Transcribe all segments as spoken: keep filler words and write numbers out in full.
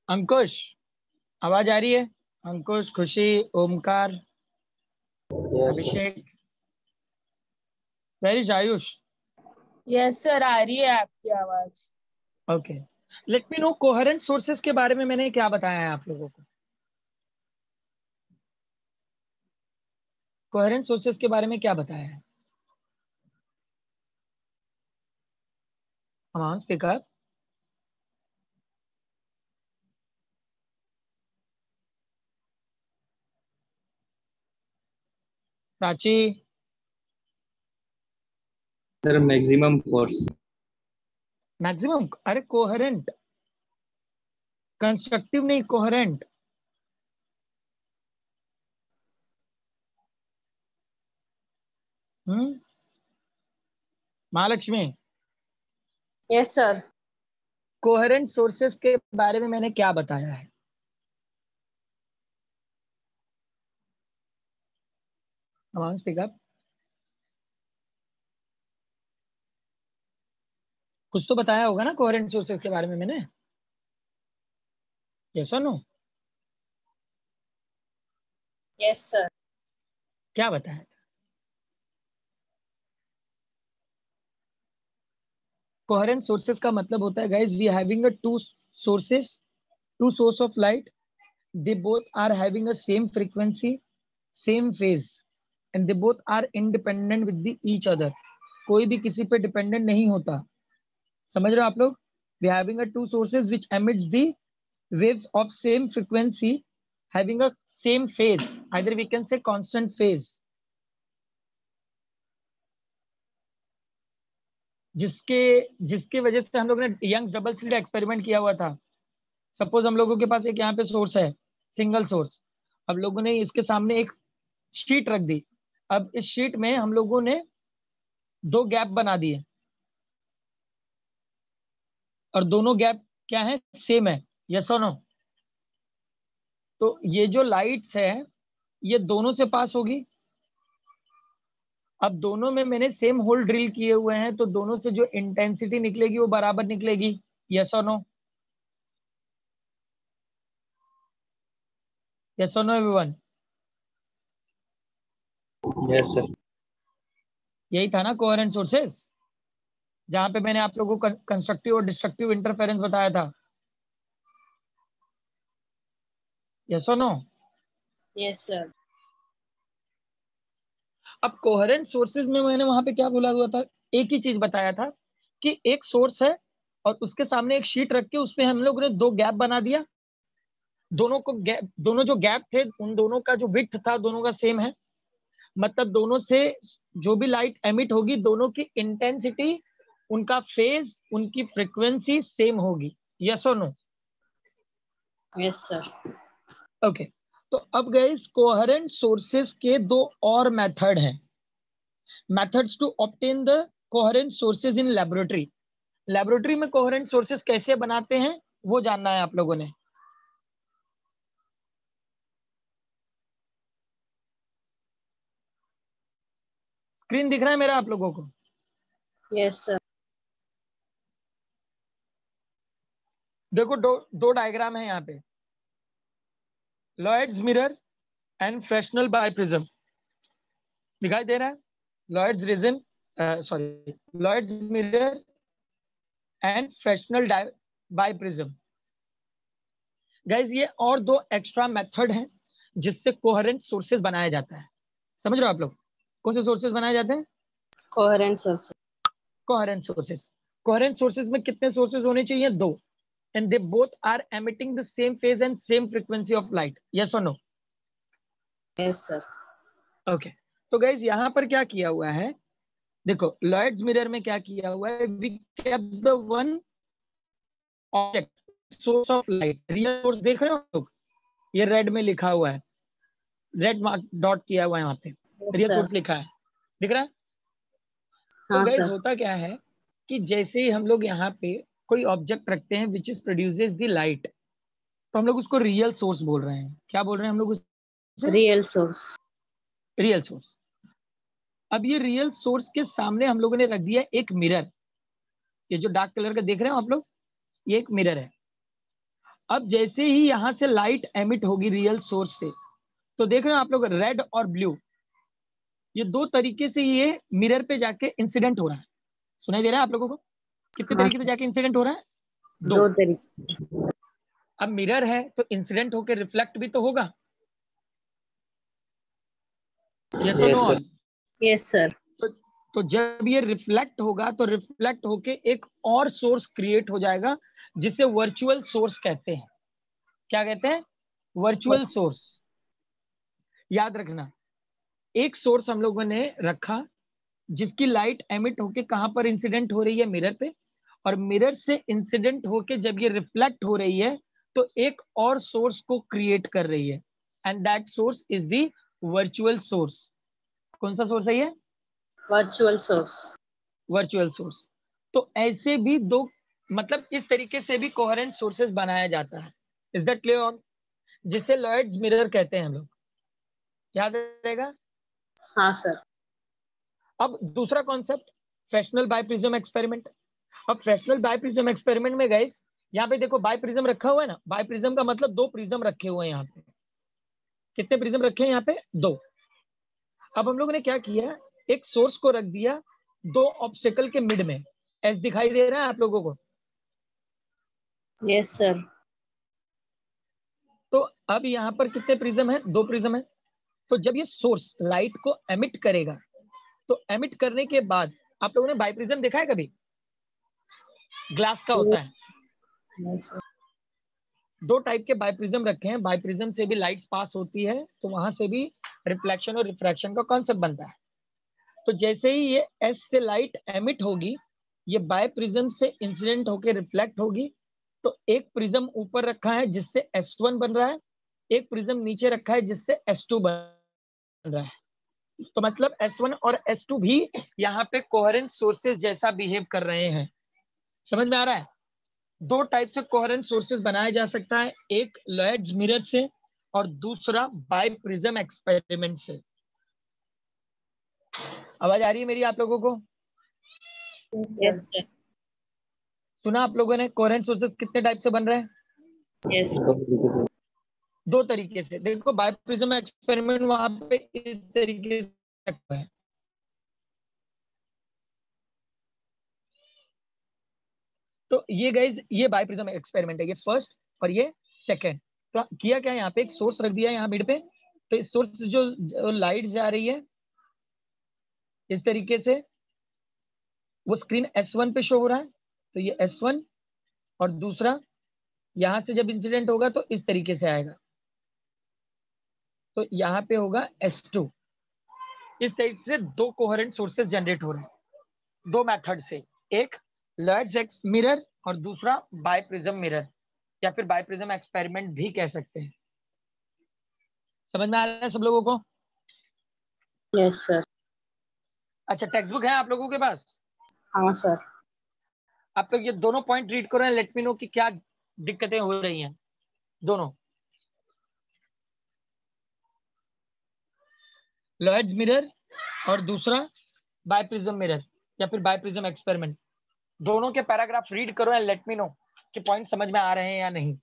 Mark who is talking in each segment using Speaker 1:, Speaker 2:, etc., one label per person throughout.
Speaker 1: अंकुश, आवाज आ रही है? Ankush, Khushi, Omkar, Abhishek, where is Ayush?
Speaker 2: Yes sir, आ रही है आपकी आवाज।
Speaker 1: Okay, let me know coherent sources के बारे में मैंने क्या बताया है आप लोगों को? कोहेरेंट सोर्सेस के बारे में क्या बताया है? Come on speak up. Prachi,
Speaker 3: sir maximum force.
Speaker 1: Maximum? अरे कोहेरेंट, कंस्ट्रक्टिव नहीं, coherent. Hmm Mahalakshmi,
Speaker 2: yes sir.
Speaker 1: Coherent sources के बारे में मैंने क्या बताया है? Come on speak up. कुछ तो बताया होगा ना कोहेरेंट सोर्सेस के बारे में मैंने? यस और नो?
Speaker 2: Yes sir.
Speaker 1: क्या बताया? कोहेरेंट सोर्सेस का मतलब होता है guys, we having a two sources, two source of light, they both are having a same frequency, same phase, and they both are independent with the each other. कोई भी किसी पे डिपेंडेंट नहीं होता। समझ रहे हो आप लोग? we having a two sources which emits the waves of same frequency, having a same phase, either we can say constant phase, जिसके जिसकी वजह से हम लोग ने यंग्स डबल स्लिट एक्सपेरिमेंट किया हुआ था। सपोज हम लोगों के पास एक यहाँ पे सोर्स है, सिंगल सोर्स। अब लोगों ने इसके सामने एक शीट रख दी। अब इस शीट में हम लोगों ने दो गैप बना दिए, और दोनों गैप क्या है? सेम है। यस और नो? तो ये जो लाइट्स है ये दोनों से पास होगी। अब दोनों में मैंने सेम होल ड्रिल किए हुए हैं, तो दोनों से जो इंटेंसिटी निकलेगी वो बराबर निकलेगी। यस और नो? यस और नो एवरीवन?
Speaker 3: Yes sir.
Speaker 1: यही था ना कोहेरेंट सोर्सेस, जहां पे मैंने आप लोगों को कंस्ट्रक्टिव और डिस्ट्रक्टिव इंटरफेरेंस बताया था। यस और नो?
Speaker 2: Yes sir.
Speaker 1: अब कोहेरेंट सोर्सेज में मैंने वहां पे क्या बोला हुआ था? एक ही चीज बताया था कि एक सोर्स है और उसके सामने एक शीट रख के उसपे हम लोग ने दो गैप बना दिया। दोनों को गैप, दोनों जो गैप थे उन दोनों का जो विड्थ था दोनों का सेम है। मतलब दोनों से जो भी लाइट एमिट होगी दोनों की इंटेंसिटी, उनका फेज, उनकी फ्रीक्वेंसी सेम होगी। यस और नो?
Speaker 2: Yes sir.
Speaker 1: ओके, तो अब गाइस कोहेरेंट सोर्सेस के दो और मेथड हैं। Methods to obtain the coherent sources in laboratory. Laboratory में कोहेरेंट सोर्सेज कैसे बनाते हैं वो जानना है आप लोगों ने। स्क्रीन दिख रहा है मेरा आप लोगों को?
Speaker 2: Yes sir.
Speaker 1: देखो दो दो डायग्राम है यहाँ पे, Lloyd's mirror and Fresnel biprism. दिखाई दे रहा है? Lloyd's region, sorry, Lloyd's mirror and Fresnel biprism. Guys ये और दो एक्स्ट्रा मेथड हैं जिससे कोहेरेंट सोर्सेज बनाया जाता है। समझ रहे हो आप लोग? कौन से सोर्सेज बनाए जाते हैं?
Speaker 2: Coherent source.
Speaker 1: Coherent sources. Coherent sources में कितने सोर्सेज होने चाहिए? दो। and they both are emitting the same phase and same frequency of light. Yes or no?
Speaker 2: Yes sir.
Speaker 1: Okay, तो guys यहाँ पर क्या किया हुआ है? देखो लॉयड्स मिरर में क्या किया हुआ है? we kept the one object, source of light, real source। देख रहे हो लोग? ये रेड में लिखा हुआ है, रेड मार्क डॉट किया हुआ है यहाँ पे, रियल सोर्स लिखा है, दिख रहा है? तो गाइस होता क्या है कि जैसे ही हम लोग यहाँ पे कोई ऑब्जेक्ट रखते हैं which is produces the light, तो हम लोग उसको रियल सोर्स बोल रहे हैं। क्या बोल रहे हैं हम लोग उससे? Real source. Real source. अब ये रियल सोर्स के सामने हम लोगों ने रख दिया एक मिरर। ये जो डार्क कलर का देख रहे हो आप लोग, ये एक मिरर है। अब जैसे ही यहाँ से लाइट एमिट होगी रियल सोर्स से, तो देख रहे हो आप लोग रेड और ब्लू, ये दो तरीके से ये मिरर पे जाके इंसिडेंट हो रहा है। सुनाई दे रहा है आप लोगों को? कितने
Speaker 2: हाँ
Speaker 1: तरीके से जाके इंसिडेंट हो रहा है? दो,
Speaker 2: दो तरीके।
Speaker 1: अब मिरर है तो इंसिडेंट होके रिफ्लेक्ट भी तो होगा। यस और नो ऑल?
Speaker 2: Yes sir.
Speaker 1: तो, तो जब ये रिफ्लेक्ट होगा तो रिफ्लेक्ट होके एक और सोर्स क्रिएट हो जाएगा जिसे वर्चुअल सोर्स कहते हैं। क्या कहते हैं? Virtual source. याद रखना, एक सोर्स हम लोगों ने रखा जिसकी लाइट एमिट होके कहां पर इंसिडेंट हो रही है? मिरर पे। और मिरर से इंसिडेंट होके जब ये रिफ्लेक्ट हो रही है तो एक और सोर्स को क्रिएट कर रही है, and that source is the virtual source. कौन सा सोर्स है ये?
Speaker 2: Virtual source.
Speaker 1: Virtual source. तो ऐसे भी दो, मतलब इस तरीके से भी कोहेरेंट सोर्सेस बनाया जाता है। Is that clear on? जिसे लॉयड्स मिरर कहते हैं हम लोग। याद रहेगा?
Speaker 2: हाँ सर।
Speaker 1: अब दूसरा कॉन्सेप्ट, फ्रेस्नेल बाइप्रिज्म एक्सपेरिमेंट। अब फ्रेस्नेल बाइप्रिज्म एक्सपेरिमेंट में गाइस यहाँ पे देखो बाइप्रिज्म रखा हुआ है ना, बाइप्रिज्म का मतलब दो प्रिज्म रखे हुए हैं यहाँ पे। कितने प्रिज्म रखे हैं यहाँ पे? दो। अब हम लोगों ने क्या किया, एक सोर्स को रख दिया दो ऑब्स्टेकल के मिड में। एस दिखाई दे रहा है आप लोगों को?
Speaker 2: Yes sir.
Speaker 1: तो अब यहाँ पर कितने प्रिज्म है? दो प्रिज्म है। तो जब ये सोर्स लाइट को एमिट करेगा तो एमिट करने के बाद, आप लोगों ने बाइप्रिज्म देखा है कभी? ग्लास का होता है। दो टाइप के बाइप्रिज्म रखे हैं, बाइप्रिज्म से भी लाइट्स पास होती है तो वहां से भी रिफ्लेक्शन और रिफ्रैक्शन का कॉन्सेप्ट बनता है। तो जैसे ही ये एस से लाइट एमिट होगी, ये बाइप्रिज्म से इंसिडेंट होकर रिफ्लेक्ट होगी। तो एक प्रिज्म ऊपर रखा है जिससे एस वन बन रहा है, एक प्रिज्म नीचे रखा है जिससे एस टू बन रहा है। तो मतलब एस वन और एस टू भी यहाँ पे कोहेरेंट सोर्सेज जैसा बिहेव कर रहे हैं। समझ में आ रहा है? दो टाइप से कोहेरेंट सोर्सेज बनाया जा सकता है, एक लॉयड्स मिरर से और दूसरा बाइप्रिज्म एक्सपेरिमेंट से। आवाज आ रही है मेरी आप लोगों को?
Speaker 2: Yes sir.
Speaker 1: सुना आप लोगों ने कोहेरेंट सोर्सेज कितने टाइप से बन रहे हैं?
Speaker 2: यस।
Speaker 1: दो तरीके से। देखो बाइप्रिज्म एक्सपेरिमेंट वहां पे इस तरीके से है। तो ये गाइज ये बाइप्रिज्म एक्सपेरिमेंट है, ये फर्स्ट और ये सेकंड। तो किया क्या, यहाँ पे एक सोर्स रख दिया यहाँ मिड पे। तो इस सोर्स से जो, जो लाइट जा रही है इस तरीके से, वो स्क्रीन एस वन पे शो हो रहा है। तो ये एस वन, और दूसरा यहां से जब इंसिडेंट होगा तो इस तरीके से आएगा, तो यहाँ पे होगा एस टू। इस तरीके से दो कोहेरेंट सोर्सेज जनरेट हो रहे हैं दो मेथड से, एक लॉयड्स मिरर और दूसरा बाइप्रिज्म मिरर, या फिर बाइप्रिज्म एक्सपेरिमेंट भी कह सकते हैं। समझ में आ रहा है सब लोगों को?
Speaker 2: Yes sir.
Speaker 1: अच्छा, टेक्स्ट बुक है आप लोगों के पास?
Speaker 2: हाँ सर।
Speaker 1: आप लोग ये दोनों पॉइंट रीड करो, लेट मी नो कि क्या दिक्कतें हो रही हैं दोनों। लॉयड्स मिरर और दूसरा बाइप्रिज्म मिरर या फिर बाइप्रिज्म एक्सपेरिमेंट, दोनों के पैराग्राफ रीड करो एंड लेट मी नो कि पॉइंट समझ में आ रहे हैं या नहीं।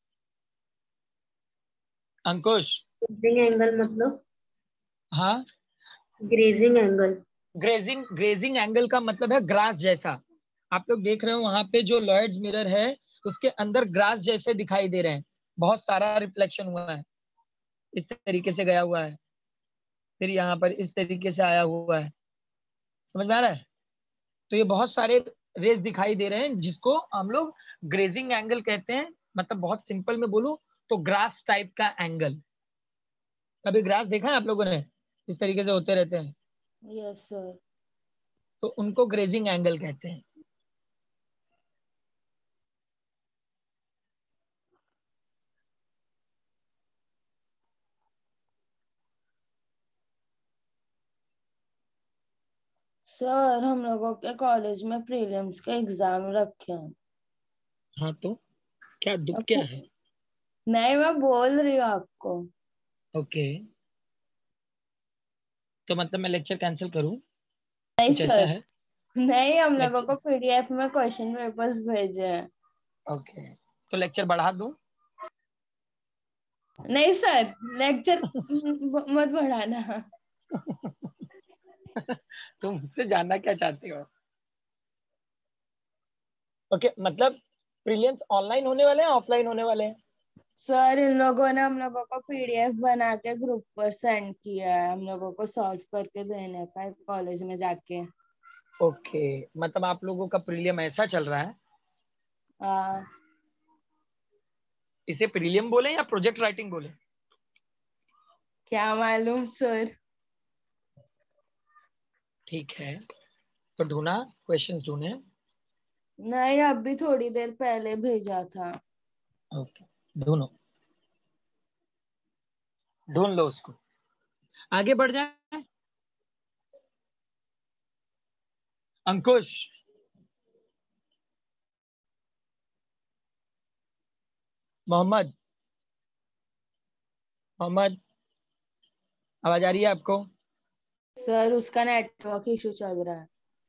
Speaker 1: अंकुश?
Speaker 2: ग्रेजिंग एंगल मतलब?
Speaker 1: हाँ,
Speaker 2: grazing angle.
Speaker 1: Grazing grazing angle का मतलब है ग्रास जैसा। आप लोग देख रहे हो वहां पे जो लॉयड्स मिरर है उसके अंदर ग्रास जैसे दिखाई दे रहे हैं, बहुत सारा रिफ्लेक्शन हुआ है, इस तरीके से गया हुआ है, फिर यहाँ पर इस तरीके से आया हुआ है। समझ में आ रहा है? तो ये बहुत सारे रेज दिखाई दे रहे हैं जिसको हम लोग ग्रेजिंग एंगल कहते हैं। मतलब बहुत सिंपल में बोलूं तो ग्रास टाइप का एंगल। कभी ग्रास देखा है आप लोगों ने? इस तरीके से होते रहते हैं,
Speaker 2: यस सर।
Speaker 1: तो उनको ग्रेजिंग एंगल कहते हैं।
Speaker 2: सर हम लोगों के कॉलेज में प्रीलिम्स के एग्जाम रखे हैं।
Speaker 1: हाँ, तो क्या दुख क्या है?
Speaker 2: नहीं, मैं बोल रही हूँ आपको।
Speaker 1: ओके, तो मतलब मैं लेक्चर कैंसिल करूं?
Speaker 2: नहीं
Speaker 1: कुछ ऐसा
Speaker 2: सर,
Speaker 1: है?
Speaker 2: नहीं, हम लोगों
Speaker 1: लेक्चर,
Speaker 2: को पीडीएफ में क्वेश्चन पेपर्स भेजे हैं।
Speaker 1: ओके, तो लेक्चर बढ़ा दूं?
Speaker 2: नहीं सर, लेक्चर मत बढ़ाना।
Speaker 1: तुम मुझसे जानना क्या चाहते हो? ओके okay, मतलब प्रीलिम्स ऑनलाइन होने वाले हैं ऑफलाइन होने वाले हैं?
Speaker 2: सर इन लोगों ने हम लोगों को पीडीएफ बना के ग्रुप पर सेंड किया है, हम लोगों को सॉल्व करके देने का कॉलेज में जाके।
Speaker 1: ओके okay, मतलब आप लोगों का प्रीलियम ऐसा चल रहा है?
Speaker 2: आ,
Speaker 1: इसे प्रीलियम बोले या प्रोजेक्ट राइटिंग बोले?
Speaker 2: क्या मालूम सर।
Speaker 1: ठीक है, तो ढूंढा, क्वेश्चंस ढूंढे?
Speaker 2: नहीं, अभी थोड़ी देर पहले भेजा था।
Speaker 1: ओके, ढूंढो, ढूंढ लो उसको, आगे बढ़ जाए। अंकुश, मोहम्मद, मोहम्मद, आवाज आ रही है आपको?
Speaker 2: सर उसका नेटवर्क इशू चल रहा है।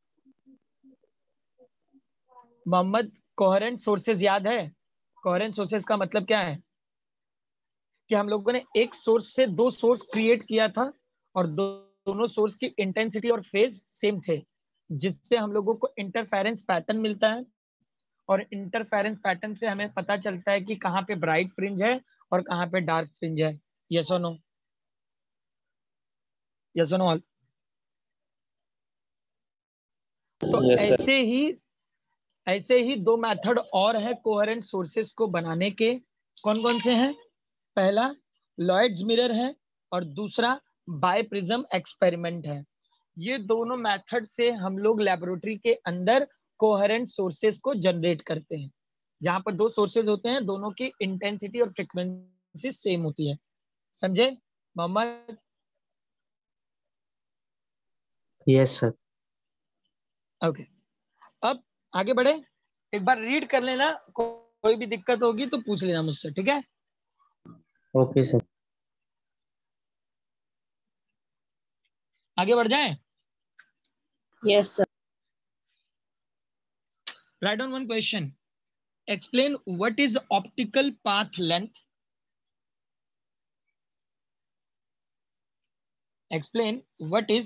Speaker 1: मोहम्मद, कोहेरेंट सोर्सेज याद है? कोहेरेंट सोर्सेज का मतलब क्या है? कि हम लोगों ने एक सोर्स से दो सोर्स क्रिएट किया था और दो, दोनों सोर्स की इंटेंसिटी और फेज सेम थे, जिससे हम लोगों को इंटरफेरेंस पैटर्न मिलता है। और इंटरफेरेंस पैटर्न से हमें पता चलता है कि कहाँ पे ब्राइट फ्रिंज है और कहाँ पे डार्क फ्रिंज है। यस और नो? यस और नो? तो
Speaker 3: यस सर।
Speaker 1: ऐसे ही ऐसे ही दो मेथड और है कोहेरेंट सोर्सेस को बनाने के। कौन कौन से हैं? पहला लॉयड्स मिरर है और दूसरा बायप्रिज्म एक्सपेरिमेंट है। ये दोनों मेथड से हम लोग लेबोरेटरी के अंदर कोहेरेंट सोर्सेस को जनरेट करते हैं, जहां पर दो सोर्सेज होते हैं, दोनों की इंटेंसिटी और फ्रीक्वेंसी सेम होती है। समझे मोहम्मद?
Speaker 3: Yes sir.
Speaker 1: ओके, अब आगे बढ़े। एक बार रीड कर लेना, को, कोई भी दिक्कत होगी तो पूछ लेना मुझसे, ठीक है?
Speaker 3: Okay sir.
Speaker 1: आगे बढ़ जाएं।
Speaker 2: Yes sir.
Speaker 1: Right down one question, explain what is optical path length. Explain what is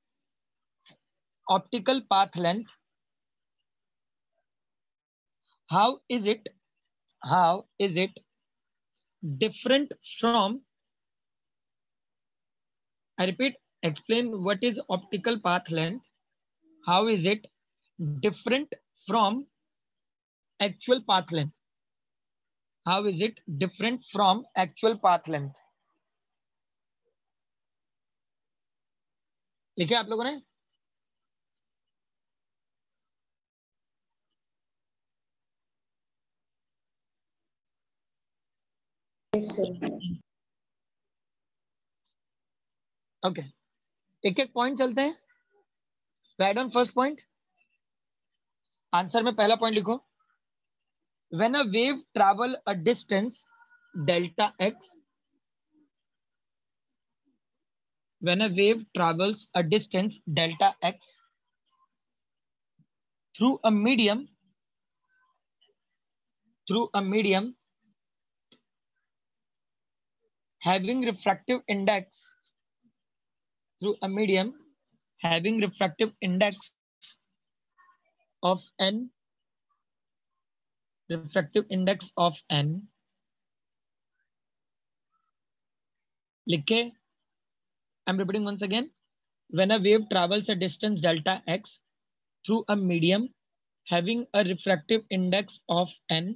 Speaker 1: optical path length. How is it how is it different from, I repeat, explain what is optical path length. How is it different from actual path length? How is it different from actual path length? लिखे आप लोगों ने? Okay, एक एक point चलते हैं। Right on first point, answer में पहला पॉइंट लिखो। When a wave travel a distance delta x, when a wave travels a distance delta x through a medium, through a medium having refractive index, through a medium having refractive index of n, refractive index of n, लिखे। I'm repeating once again. When a wave travels a distance delta x through a medium having a refractive index of n,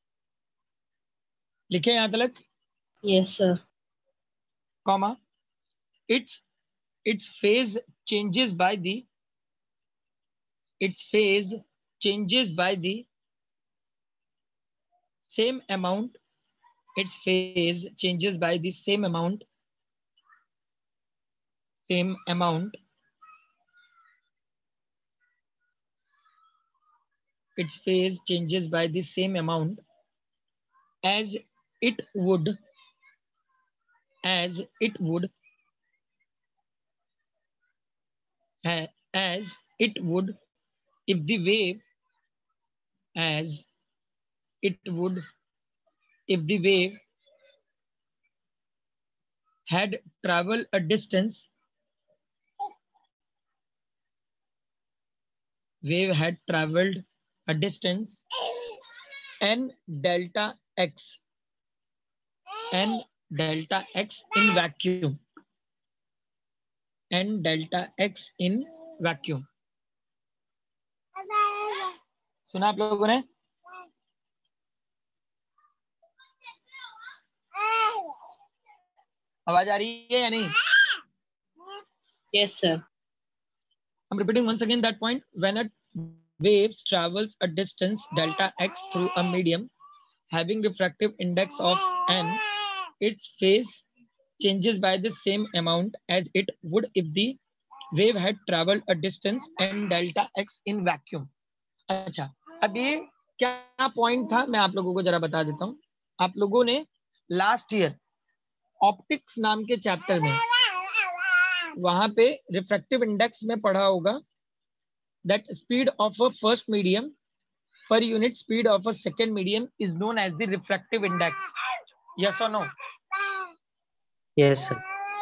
Speaker 1: लिखे यहां तक?
Speaker 2: Yes sir.
Speaker 1: comma, its its phase changes by the its phase changes by the same amount, its phase changes by the same amount, same amount, its phase changes by the same amount as it would, as it would, as it would if the wave, as it would if the wave had traveled a distance wave had traveled a distance n delta x n delta x in vacuum n delta x in vacuum. सुना आप लोगों ने? आवाज आ रही है या नहीं?
Speaker 4: Yes, sir.
Speaker 1: I'm repeating once again that point. When a wave travels a distance delta x through a medium having refractive index of n, its phase changes by the same amount as it would if the wave had traveled a distance n delta x in vacuum. अच्छा, अब ये क्या point था मैं आप लोगों को जरा बता देता हूँ. आप लोगों ने लास्ट ईयर ऑप्टिक्स नाम के चैप्टर में वहां पे रिफ्रैक्टिव इंडेक्स में पढ़ा होगा that speed of a first medium per unit speed of a second medium is known as the refractive index. Yes और नो?
Speaker 3: Yes sir.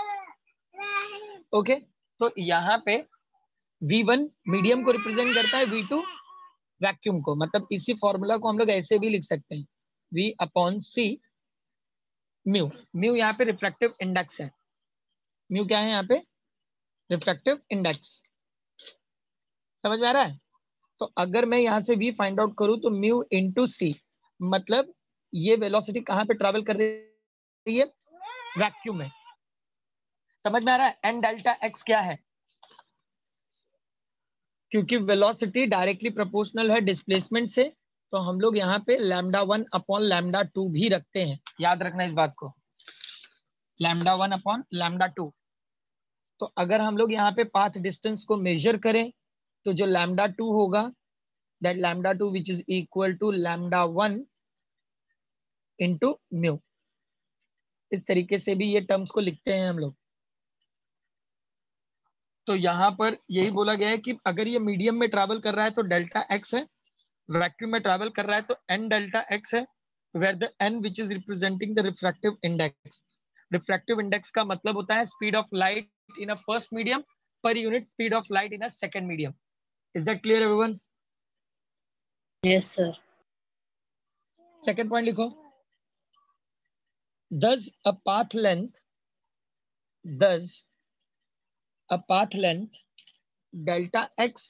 Speaker 1: ओके, तो यहाँ पे V वन मीडियम को रिप्रेजेंट करता है, V टू वैक्यूम को. मतलब इसी फॉर्मूला को हम लोग ऐसे भी लिख सकते हैं, V upon c mu. Mu यहाँ पे रिफ्रैक्टिव इंडेक्स है. म्यू क्या है यहाँ पे? Refractive index. समझ में आ रहा है? तो अगर मैं यहाँ से V फाइंड आउट करूं तो म्यू इंटू सी, मतलब ये वेलोसिटी कहाँ पे ट्रेवल कर रही है? वैक्यूम में. समझ में आ रहा है? एन डेल्टा एक्स क्या है? क्योंकि वेलोसिटी डायरेक्टली प्रोपोर्शनल है डिस्प्लेसमेंट से, तो हम लोग यहाँ पे lambda one upon lambda two भी रखते हैं. याद रखना इस बात को, lambda one upon lambda two. तो अगर हम लोग यहाँ पे पाथ डिस्टेंस को मेजर करें तो जो लैम्डा टू होगा that lambda two which is equal to lambda one into mu. इस तरीके से भी ये टर्म्स को लिखते हैं हम लोग. तो यहाँ पर यही बोला गया है कि अगर ये मीडियम में ट्रैवल कर रहा है तो डेल्टा एक्स है, वैक्यूम में ट्रैवल कर रहा है तो एन डेल्टा एक्स है, where the n which is representing the refractive index. Refractive index का मतलब होता है speed of light in a first medium per unit speed of light in a second medium. Is that clear everyone?
Speaker 4: Yes, sir.
Speaker 1: Second point लिखो. Thus a path length thus a path length delta x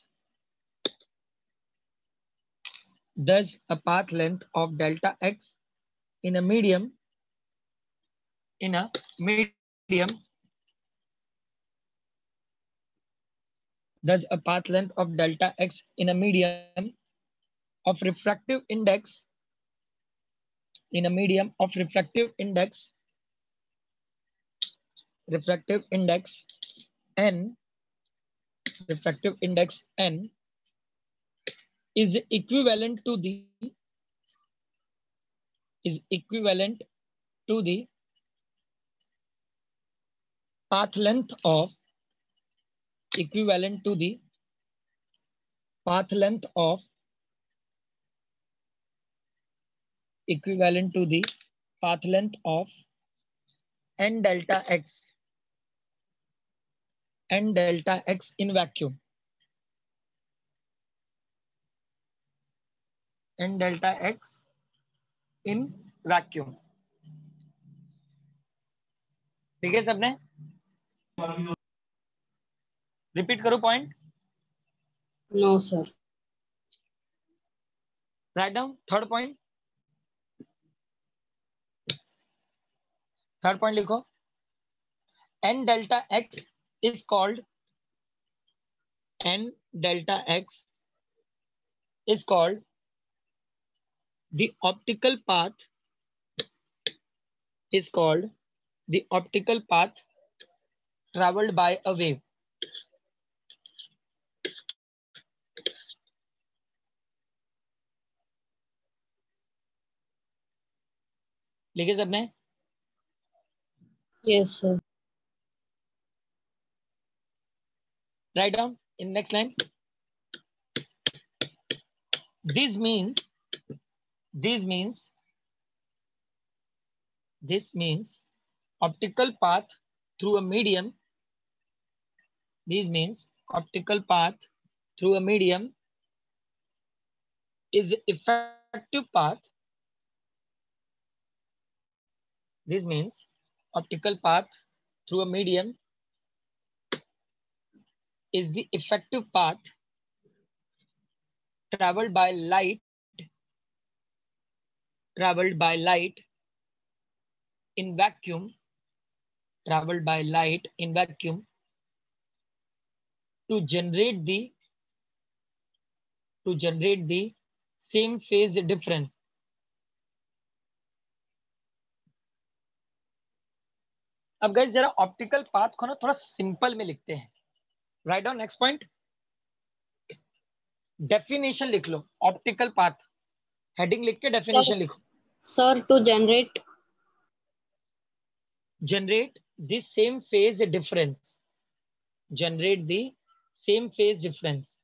Speaker 1: thus a path length of delta x in a medium in a medium thus a path length of delta x in a medium of refractive index in a medium of refractive index refractive index n refractive index n is equivalent to the is equivalent to the path length of equivalent to the path length of equivalent to the path length of n delta x n delta x in vacuum n delta x in vacuum. ठीक है सबने? Repeat करो point.
Speaker 4: No, sir.
Speaker 1: Right down third point. Third point लिखो. n delta x is called n delta x is called the optical path is called the optical path traveled by a wave. लिखे सबने?
Speaker 4: Yes, sir.
Speaker 1: Write down in next line. This means this means this means optical path through a medium, this means optical path through a medium is effective path. This means optical path through a medium is the effective path traveled by light, traveled by light in vacuum, traveled by light in vacuum to generate the to generate the same phase difference. अब guys जरा optical path को ना थोड़ा simple में लिखते हैं. Right down next point. Definition लिख लो. ऑप्टिकल पाथ हेडिंग लिख के डेफिनेशन लिखो.
Speaker 4: Sir to generate
Speaker 1: generate the same phase difference. Generate the same phase difference.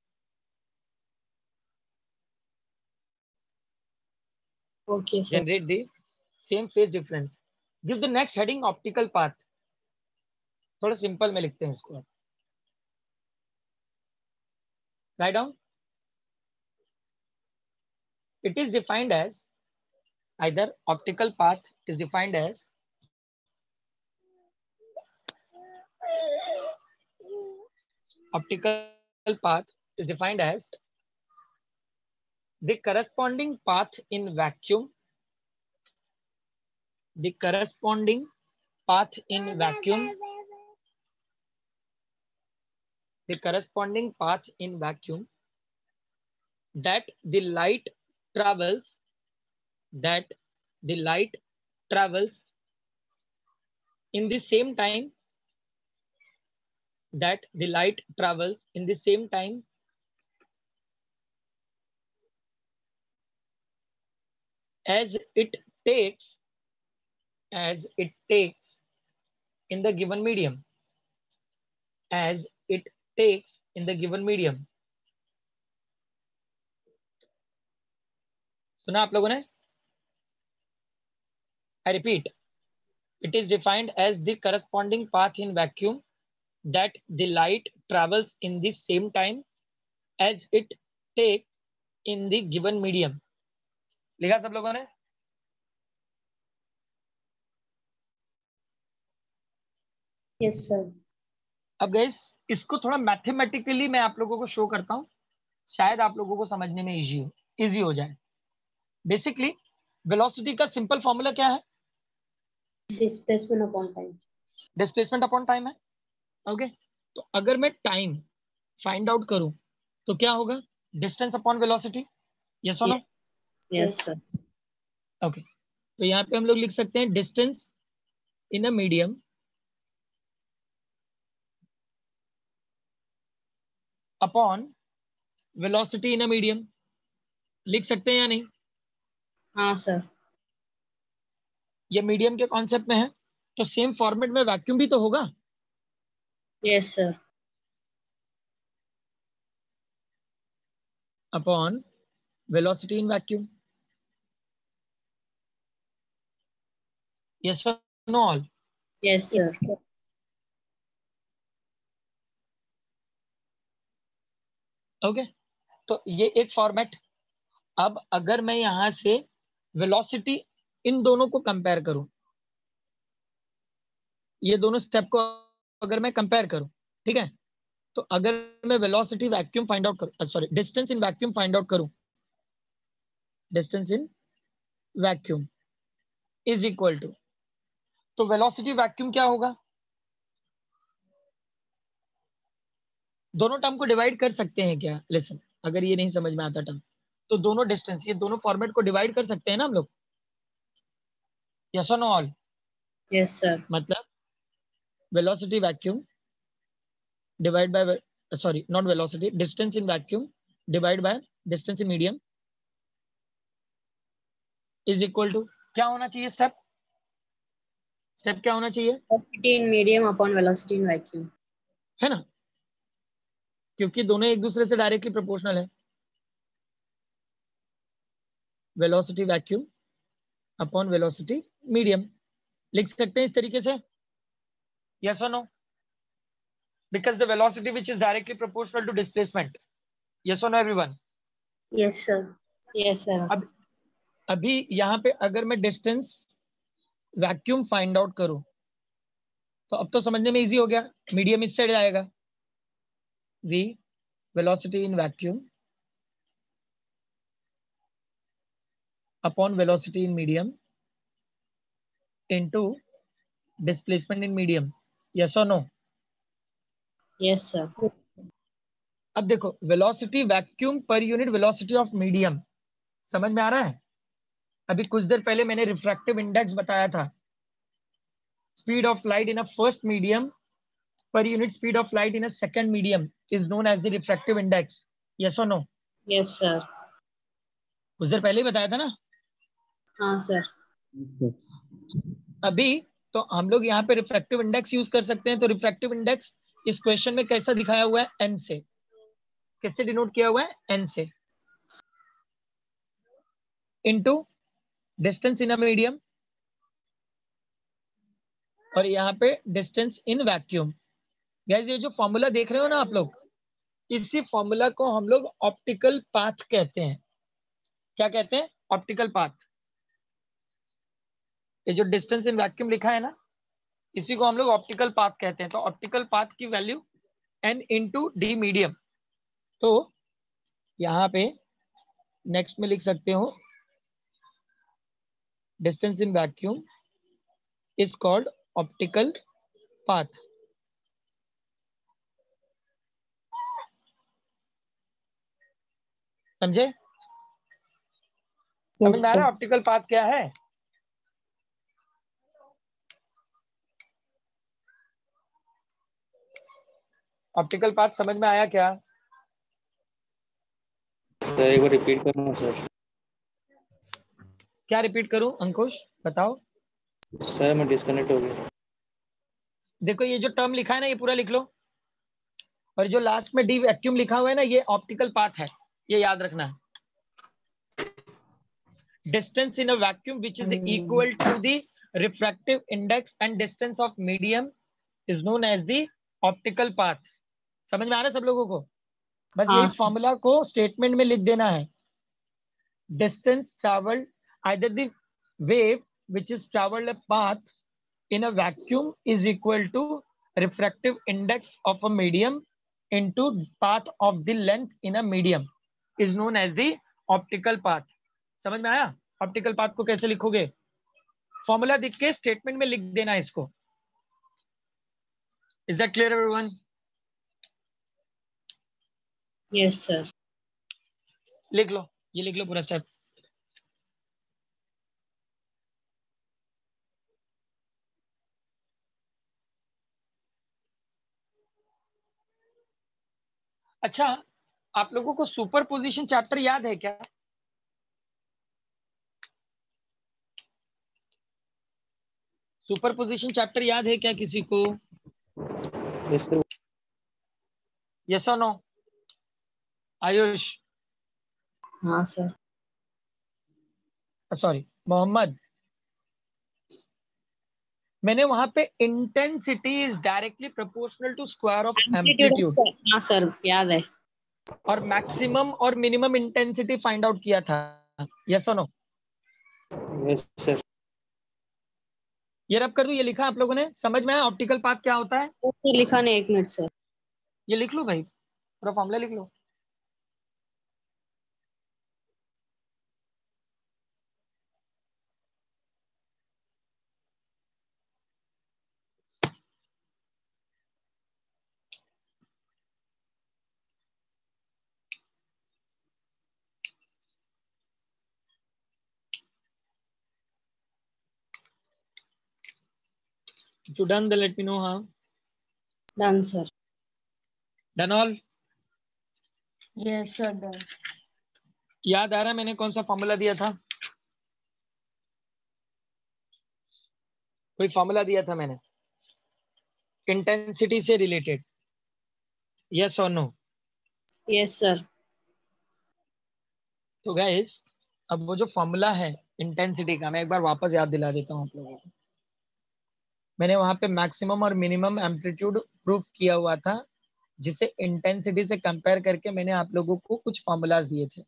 Speaker 4: Okay, sir.
Speaker 1: Generate the same phase difference. Give the next heading optical path. थोड़ा simple में लिखते हैं इसको. Write down. It is defined as either optical path is defined as optical path is defined as the corresponding path in vacuum, the corresponding path in vacuum, the corresponding path in vacuum that the light travels, that the light travels in the same time, that the light travels in the same time as it takes, as it takes in the given medium, as it takes in the given medium. सुना आप लोगों ने? I repeat, it is defined as the corresponding path in vacuum that the light travels in the same time as it takes in the given medium. लिखा सब लोगों ने?
Speaker 4: Yes, sir.
Speaker 1: अब guys इसको थोड़ा मैथमेटिकली मैं आप लोगों को शो करता हूं, शायद आप लोगों को समझने में इजी हो इजी हो जाए. बेसिकली वेलोसिटी का सिंपल फॉर्मूला क्या है?
Speaker 4: Displacement upon time.
Speaker 1: Displacement upon time है. Okay okay? तो अगर मैं टाइम फाइंड आउट करूं तो क्या होगा? Distance upon velocity. यस और नो?
Speaker 4: Yes sir.
Speaker 1: ओके, तो यहाँ पे हम लोग लिख सकते हैं distance in a medium upon velocity in a medium. लिख सकते हैं या नहीं?
Speaker 4: हाँ सर.
Speaker 1: ये मीडियम के कॉन्सेप्ट में है, तो सेम फॉर्मेट में वैक्यूम भी तो होगा.
Speaker 4: Yes sir.
Speaker 1: Upon velocity in vacuum. Yes और no all?
Speaker 4: Yes sir.
Speaker 1: Okay, तो ये एक फॉर्मेट. अब अगर मैं यहां से वेलोसिटी इन दोनों को कंपेयर करूं, ये दोनों स्टेप को अगर मैं कंपेयर करूं, ठीक है, तो अगर मैं वेलोसिटी वैक्यूम फाइंड आउट करूं, sorry distance in vacuum find out करूं, distance in vacuum is equal to, तो वेलोसिटी वैक्यूम क्या होगा? दोनों टर्म को डिवाइड कर सकते हैं क्या? लिसन, अगर ये नहीं समझ में आता टर्म, तो दोनों डिस्टेंस, ये दोनों फॉर्मेट को डिवाइड कर सकते हैं ना हम लोग. यस और नो ऑल?
Speaker 4: Yes sir.
Speaker 1: मतलब velocity vacuum divide by, sorry not velocity, distance in vacuum divide by distance in medium is equal to क्या होना चाहिए? स्टेप स्टेप क्या होना चाहिए?
Speaker 4: Velocity in medium upon velocity in vacuum,
Speaker 1: है ना, क्योंकि दोनों एक दूसरे से डायरेक्टली प्रोपोर्शनल है. Velocity vacuum upon velocity medium लिख सकते हैं इस तरीके से. Yes or no? Because the velocity which is directly proportional to displacement. Yes or no everyone?
Speaker 4: Yes, sir. Yes, sir.
Speaker 1: अब अभी यहाँ पे अगर मैं डिस्टेंस वैक्यूम फाइंड आउट करूं तो अब तो समझने में इजी हो गया, मीडियम इस साइड आएगा, v velocity in vacuum upon velocity in medium into displacement in medium. Yes or no?
Speaker 4: Yes, sir.
Speaker 1: अब देखो velocity vacuum per unit velocity of medium, समझ में आ रहा है? अभी कुछ देर पहले मैंने रिफ्रैक्टिव इंडेक्स बताया था, speed of light in a first medium per unit speed of light in a second medium is known as the refractive index. Yes और नो?
Speaker 4: Yes, sir.
Speaker 1: कुछ देर पहले ही बताया था ना.
Speaker 4: हाँ सर.
Speaker 1: अभी तो हम लोग यहाँ पे रिफ्रैक्टिव इंडेक्स यूज कर सकते हैं. तो रिफ्रैक्टिव इंडेक्स इस क्वेश्चन में कैसा दिखाया हुआ है? एन से. किससे डिनोट किया हुआ है? एन से. Into distance in a medium और यहाँ पे डिस्टेंस इन वैक्यूम. गाइस ये जो फॉर्मूला देख रहे हो ना आप लोग, इसी फॉर्मूला को हम लोग ऑप्टिकल पाथ कहते हैं. क्या कहते हैं? Optical path. ये जो डिस्टेंस इन वैक्यूम लिखा है ना, इसी को हम लोग ऑप्टिकल पाथ कहते हैं. तो ऑप्टिकल पाथ की value n into d medium. तो यहाँ पे नेक्स्ट में लिख सकते हो distance in vacuum is called optical path. समझे? समझ में आ रहा है ऑप्टिकल पाथ क्या है? ऑप्टिकल पाथ समझ में आया क्या?
Speaker 3: सर एक बार रिपीट करना सर.
Speaker 1: क्या रिपीट करूं अंकुश, बताओ.
Speaker 3: सर मैं डिस्कनेक्ट हो गया.
Speaker 1: देखो ये जो टर्म लिखा है ना, ये पूरा लिख लो. और जो लास्ट में डी वैक्यूम लिखा हुआ है ना, ये ऑप्टिकल पाथ है, ये याद रखना है. Distance in a vacuum which is equal to the refractive index and distance of medium is known as the optical path. समझ में आ रहा है सब लोगों को? बस
Speaker 4: हाँ,
Speaker 1: यही फॉर्मूला को स्टेटमेंट में लिख देना है. Distance travelled either the wave which is traveled a path in a vacuum is equal to refractive index of a medium into path of the length in a medium is known as the optical path. समझ में आया? Optical path को कैसे लिखोगे? Formula दिख के statement में लिख देना है इसको. Is that clear everyone?
Speaker 4: Yes, sir.
Speaker 1: लिख लो, ये लिख लो पूरा स्टेप. अच्छा, आप लोगों को सुपरपोजिशन चैप्टर याद है क्या? सुपरपोजिशन चैप्टर याद है क्या किसी को?
Speaker 3: Yes sir.
Speaker 1: यस और नो? आयुष,
Speaker 4: हाँ सर.
Speaker 1: सॉरी मोहम्मद, मैंने वहां पे intensity is directly proportional to square of amplitude
Speaker 4: हाँ सर, याद है.
Speaker 1: और मैक्सिमम और मिनिमम इंटेंसिटी फाइंड आउट किया था. यस और नो?
Speaker 3: Yes sir.
Speaker 1: ये रब कर दूं, ये लिखा आप लोगों ने? समझ में आया ऑप्टिकल पाथ क्या होता है?
Speaker 4: ऊपर लिखा नहीं, एक मिनट सर.
Speaker 1: ये लिख लो भाई, पूरा फॉर्मूला लिख लो. You done? Then let me know. Huh?
Speaker 4: Done sir.
Speaker 1: Done all?
Speaker 2: Yes sir, done.
Speaker 1: याद आ रहा है मैंने कौन सा फॉर्मूला दिया था? कोई फॉर्मूला दिया था मैंने इंटेंसिटी से रिलेटेड. यस और नो?
Speaker 4: Yes sir.
Speaker 1: तो गाइस अब वो जो फॉर्मूला है इंटेंसिटी का, मैं एक बार वापस याद दिला देता हूँ आप लोगों को. मैंने वहां पे मैक्सिमम और मिनिमम एम्पलीट्यूड प्रूफ किया हुआ था, जिसे इंटेंसिटी से कंपेयर करके मैंने आप लोगों को कुछ फॉर्मूलाज दिए थे।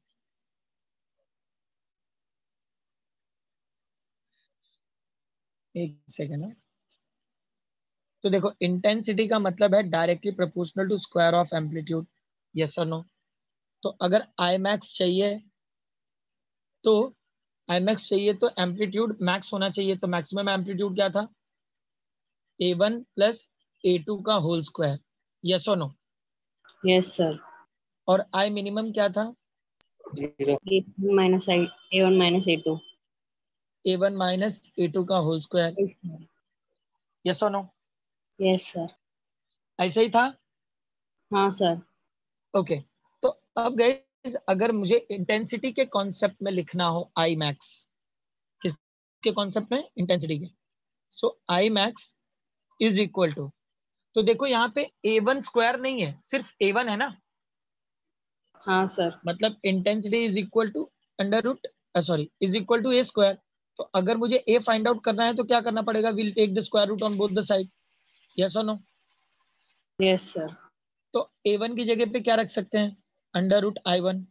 Speaker 1: एक सेकेंड। तो देखो, इंटेंसिटी का मतलब है directly proportional to square of amplitude, yes और नो। तो अगर आई मैक्स चाहिए तो आई मैक्स चाहिए तो एम्पलीट्यूड मैक्स होना चाहिए। तो मैक्सिमम एम्पलीट्यूड क्या था? A one plus a two का होल स्क्वायर, यस और नो।
Speaker 4: Yes sir.
Speaker 1: और आई मिनिमम क्या था?
Speaker 3: Zero.
Speaker 4: A minus I a one minus a two.
Speaker 1: A one minus a two का होल स्क्वायर, यस और no.
Speaker 4: Yes sir.
Speaker 1: ऐसा ही था।
Speaker 4: हाँ सर।
Speaker 1: Okay okay. तो अब गाइस, अगर मुझे इंटेंसिटी के कॉन्सेप्ट में लिखना हो आई मैक्स, किसके कॉन्सेप्ट में? इंटेंसिटी के। So I max is equal to, तो देखो यहाँ पे ए वन स्क्वायर नहीं है, सिर्फ ए वन है ना।
Speaker 4: हाँ सर।
Speaker 1: मतलब intensity is equal to under root, sorry, is equal to a square. तो अगर मुझे ए फाइंड आउट करना है तो क्या करना पड़ेगा? Will take the square root on both the side, yes और नो।
Speaker 4: Yes sir.
Speaker 1: तो ए वन की जगह पे क्या रख सकते हैं? Under root I one.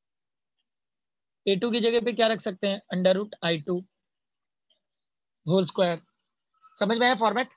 Speaker 1: A two की जगह पे क्या रख सकते हैं? Under root I two whole square. समझ में आया फॉर्मेट?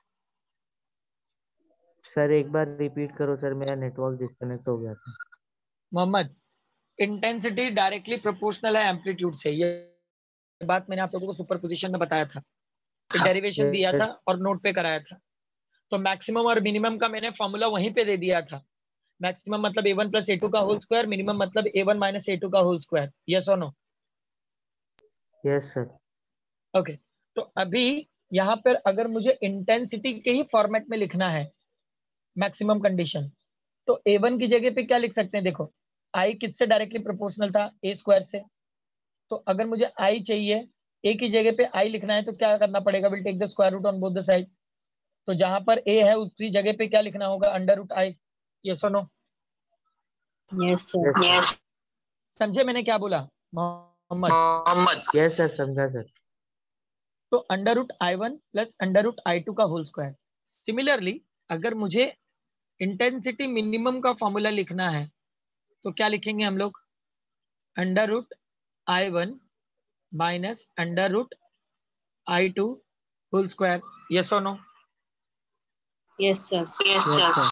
Speaker 5: सर एक बार रिपीट करो सर, मेरा नेटवर्क डिस्कनेक्ट हो गया था।
Speaker 1: मोहम्मद, इंटेंसिटी डायरेक्टली प्रोपोर्शनल है एम्पलीट्यूड से, ये बात मैंने आप लोगों को सुपर पोजिशन में बताया था, डेरिवेशन दिया था और नोट पे कराया था। तो मैक्सिमम और मिनिमम का मैंने फॉर्मूला वहीं पे दे दिया था। मैक्सिमम मतलब a one plus a two का होल स्क्वायर, मिनिमम मतलब a one minus a two का होल स्क्वायर, यस और नो।
Speaker 5: Yes sir.
Speaker 1: ओके, तो अभी यहाँ पर अगर मुझे इंटेंसिटी के ही फॉर्मेट में लिखना है मैक्सिमम कंडीशन, तो ए वन की जगह पे क्या लिख सकते हैं? देखो, आई किससे डायरेक्टली प्रोपोर्शनल था? ए स्क्वायर से। तो अगर मुझे आई चाहिए, ए की जगह पे आई लिखना है तो क्या करना पड़ेगा? Will take the square root on both the side. तो जहां पर ए है उसकी जगह पे क्या लिखना होगा? अंडर रूट आई, यस और नो।
Speaker 4: Yes sir.
Speaker 5: यस
Speaker 1: समझे मैंने क्या बोला मोहम्मद?
Speaker 5: मोहम्मद। यस सर, समझा सर।
Speaker 1: तो under root I one plus under root I two का होल स्क्वायर। सिमिलरली अगर मुझे इंटेंसिटी मिनिमम का फॉर्मूला लिखना है तो क्या लिखेंगे हम लोग? Under root I one minus under root I two whole square, yes और no.
Speaker 4: Yes sir.
Speaker 5: Yes sir.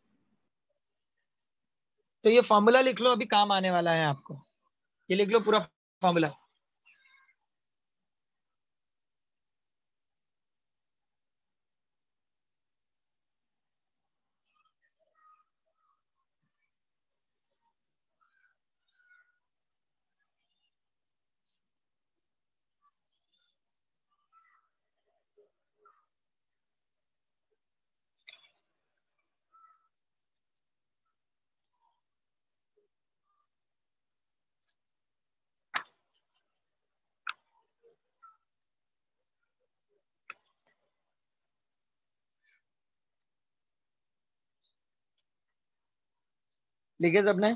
Speaker 1: तो ये फॉर्मूला लिख लो, अभी काम आने वाला है आपको। ये लिख लो पूरा फॉर्मूला। लिखे सबने?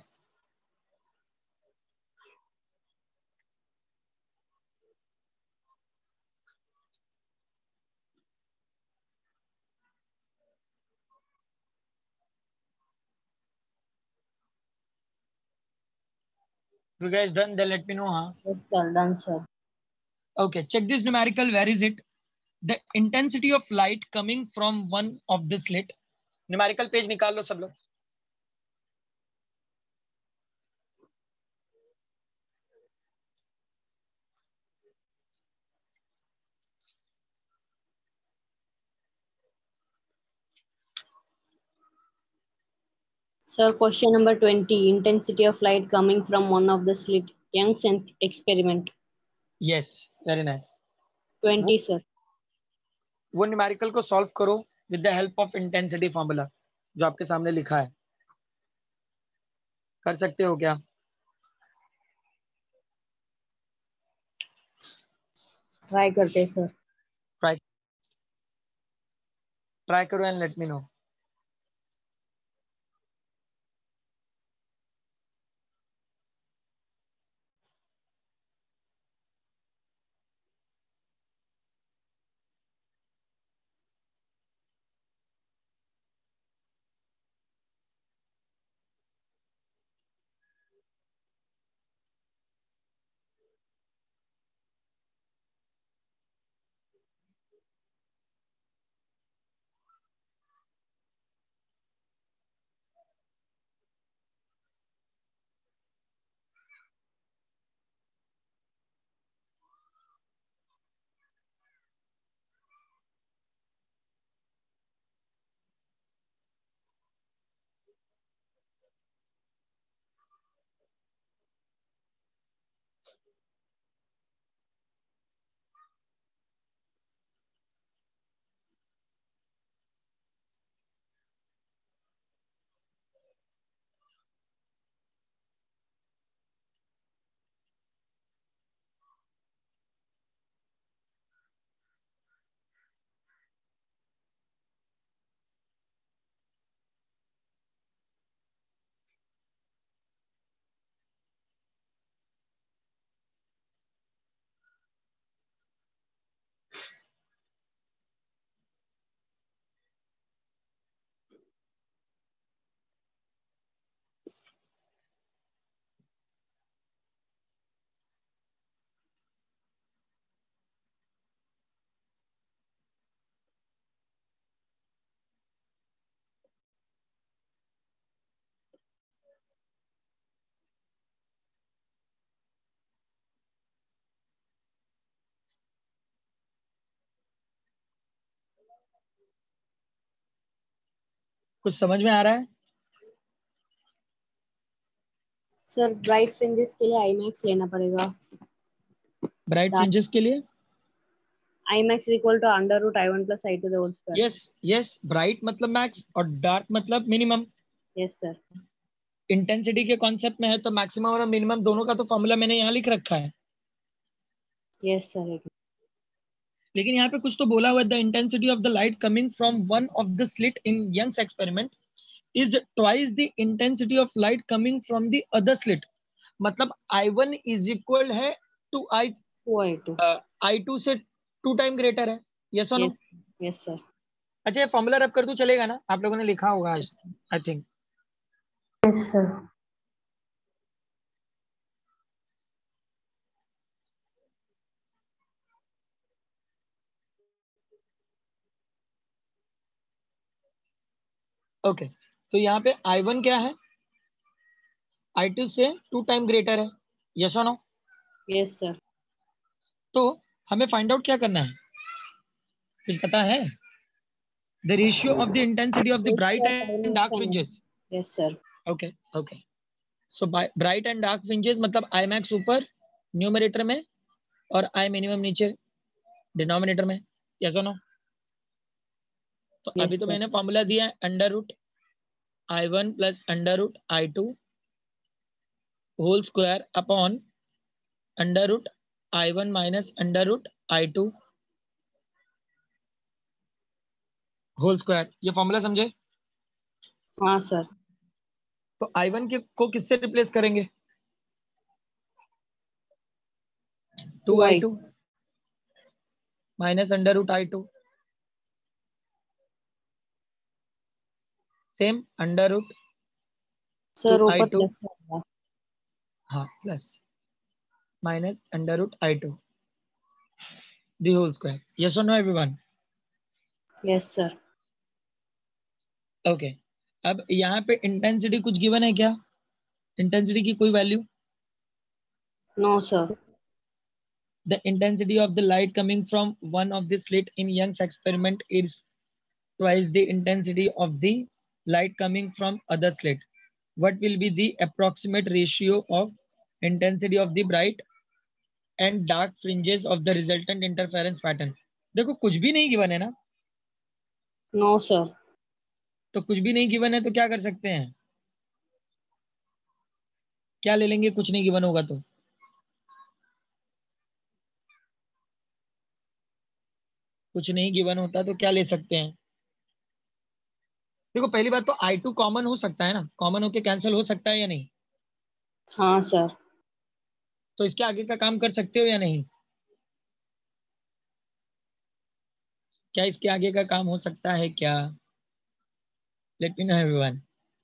Speaker 1: You guys done? Then let me know. Huh?
Speaker 4: Yes sir, done sir.
Speaker 1: Okay, check this numerical. Where is it? The intensity of light coming from one of the slit. Numerical page निकाल लो सब लोग।
Speaker 4: Sir, question number twenty. Intensity of light coming from one of the slit. Young's experiment.
Speaker 1: Yes, very nice.
Speaker 4: twenty, sir.
Speaker 1: वो numerical को solve करो with the help of intensity formula जो आपके सामने लिखा है। कर सकते हो क्या?
Speaker 4: ट्राई करते हैं सर।
Speaker 1: ट्राई ट्राई करो एंड लेट मी नो। कुछ समझ में आ रहा है?
Speaker 4: सर ब्राइट फ्रिंजेस के लिए आई मैक्स लेना पड़ेगा।
Speaker 1: ब्राइट फ्रिंजेस के लिए
Speaker 4: I max equal to under root I one plus I two the whole square.
Speaker 1: Yes yes, bright मतलब मैक्स और डार्क मतलब मिनिमम।
Speaker 4: Yes sir.
Speaker 1: इंटेंसिटी के कॉन्सेप्ट में है तो मैक्सिमम और मिनिमम दोनों का तो फॉर्मूला मैंने यहाँ लिख रखा है।
Speaker 4: Yes sir.
Speaker 1: लेकिन यहाँ पे कुछ तो बोला हुआ है, the intensity of the light coming from one of the slit in Young's experiment is twice the intensity of light coming from the other slit. मतलब आई वन इज इक्वल है to I
Speaker 4: two I two
Speaker 1: I two से two time greater है। Yes और no?
Speaker 4: Yes sir.
Speaker 1: अच्छा ये formula रब कर दूं चलेगा ना? आप लोगों ने लिखा होगा आज I think.
Speaker 4: Yes sir.
Speaker 1: Okay okay. तो यहाँ पे आई वन क्या है? आई टू से टू टाइम ग्रेटर है। यस और नो?
Speaker 4: Yes sir.
Speaker 1: तो हमें फाइंड आउट क्या करना है, कुछ पता है? The ratio of the intensity of the bright and dark fringes.
Speaker 4: Yes sir.
Speaker 1: Okay okay, so bright and dark fringes मतलब आई मैक्स ऊपर न्यूमरेटर में और आई मिनिमम नीचे डिनोमिनेटर में। यस और नो? तो
Speaker 4: yes,
Speaker 1: अभी तो
Speaker 4: sir.
Speaker 1: मैंने फॉर्मूला दिया है under root I one plus under root I two whole square upon under root I one minus under root I two whole square. ये फॉर्मूला समझे?
Speaker 4: हाँ सर।
Speaker 1: तो आई वन के को किससे रिप्लेस करेंगे? Two I two minus under root I two same under root
Speaker 4: sir
Speaker 1: two I
Speaker 4: ऊपर
Speaker 1: two
Speaker 4: plus होगा।
Speaker 1: हाँ plus minus under root I two the whole square. Yes और no everyone?
Speaker 4: Yes sir.
Speaker 1: Okay, अब यहाँ पे intensity कुछ given है क्या? इंटेंसिटी की कोई value?
Speaker 4: No sir.
Speaker 1: The intensity of the light coming from one of the slit in Young's experiment is twice the intensity of the light coming from other slit. What will be the approximate ratio of intensity of the bright and dark fringes of the resultant interference pattern? देखो कुछ भी नहीं given है ना,
Speaker 4: no sir.
Speaker 1: तो कुछ भी नहीं गिवन है तो क्या कर सकते हैं? क्या ले लेंगे कुछ नहीं गिवन होगा तो? कुछ नहीं गिवन होता तो क्या ले सकते हैं? देखो पहली बात तो आई टू कॉमन हो सकता है ना, कॉमन होके कैंसिल हो सकता है या नहीं?
Speaker 4: हाँ सर।
Speaker 1: तो इसके आगे का काम कर सकते हो या नहीं? क्या इसके आगे का काम हो सकता है क्या? Let me know everyone.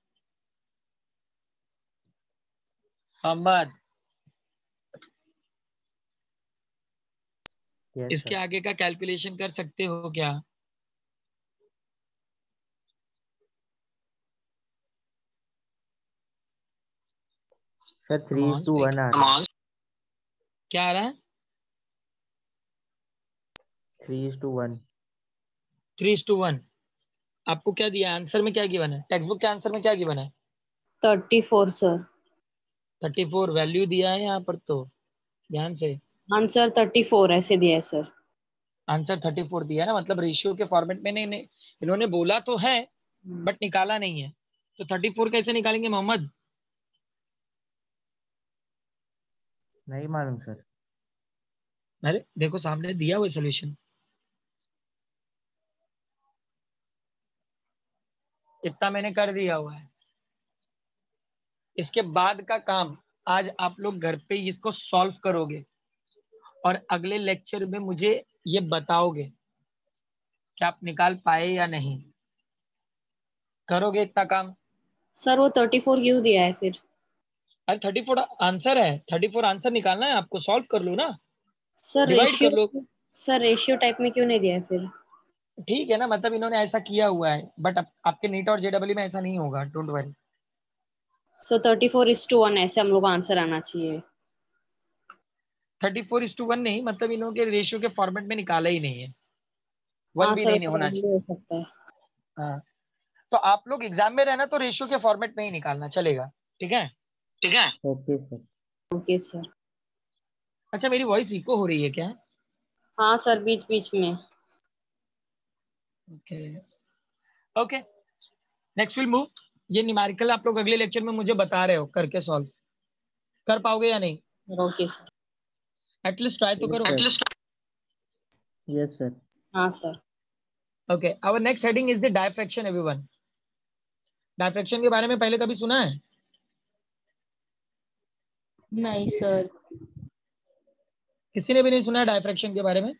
Speaker 1: Ahmed,
Speaker 5: yes
Speaker 1: इसके
Speaker 5: सर।
Speaker 1: आगे का कैलकुलेशन कर सकते हो क्या?
Speaker 5: Sir
Speaker 1: Come
Speaker 5: three
Speaker 1: on,
Speaker 5: two
Speaker 1: speak.
Speaker 5: One आ
Speaker 1: Come
Speaker 5: रहा है।
Speaker 1: on. क्या आ रहा है?
Speaker 5: Three is two one.
Speaker 1: Three two one. आपको क्या दिया आंसर में? क्या गिवन है टेक्स्ट बुक के आंसर में? क्या गिवन है?
Speaker 4: Thirty four sir.
Speaker 1: Thirty four value दिया है यहाँ पर, तो ध्यान से।
Speaker 4: आंसर थर्टी फोर ऐसे दिया है सर।
Speaker 1: आंसर थर्टी फोर दिया है ना, मतलब रेशियो के फॉर्मेट में नहीं, नहीं इन्होंने बोला तो है बट निकाला नहीं है। तो थर्टी फोर कैसे निकालेंगे मोहम्मद?
Speaker 5: नहीं मालूम सर।
Speaker 1: अरे देखो सामने दिया हुआ सोल्यूशन, इतना मैंने कर दिया हुआ है। इसके बाद का काम आज आप लोग घर पे इसको सॉल्व करोगे और अगले लेक्चर में मुझे ये बताओगे कि आप निकाल पाए या नहीं। करोगे इतना काम?
Speaker 4: सर वो थर्टी फोर क्यों दिया है फिर?
Speaker 1: अरे थर्टी फोर आंसर है, थर्टी फोर आंसर निकालना है आपको, सॉल्व कर लो ना,
Speaker 4: सर
Speaker 1: डिवाइड कर लो।
Speaker 4: रेशियो सर रेशियो टाइप में क्यों नहीं दिया है फिर?
Speaker 1: ठीक है ना, मतलब इन्होंने ऐसा किया हुआ है बट आप, आपके नीट और जेडब्ल्यू में ऐसा नहीं होगा, don't worry.
Speaker 4: So thirty four is two one ऐसे हम लोग को आंसर आना चाहिए।
Speaker 1: Thirty four is two one नहीं, मतलब इन्होंने रेशियो के फॉर्मेट में निकाला ही नहीं है, वन
Speaker 4: हाँ
Speaker 1: भी
Speaker 4: सर
Speaker 1: नहीं
Speaker 4: तो
Speaker 1: होना
Speaker 4: wrong भी
Speaker 1: चाहिए।
Speaker 4: हो सकता है।
Speaker 1: हाँ तो आप लोग एग्जाम में रहना तो रेशियो के फॉर्मेट में ही निकालना चलेगा, ठीक है? ठीक है,
Speaker 5: ओके सर।
Speaker 4: Okay sir.
Speaker 1: अच्छा मेरी वॉइस इको हो रही है क्या?
Speaker 4: हाँ सर, बीच बीच में।
Speaker 1: Okay okay, next will move. ये न्यूमेरिकल आप लोग अगले लेक्चर में मुझे बता रहे हो करके सॉल्व कर पाओगे या नहीं?
Speaker 4: Okay sir.
Speaker 1: एटलीस्ट ट्राई तो करो।
Speaker 5: Yes sir.
Speaker 4: हाँ sir.
Speaker 1: Okay, our next heading is the diffraction. Everyone, diffraction के बारे में पहले कभी सुना है?
Speaker 2: नहीं सर।
Speaker 1: किसी ने भी नहीं सुना है डायफ्रैक्शन के बारे में?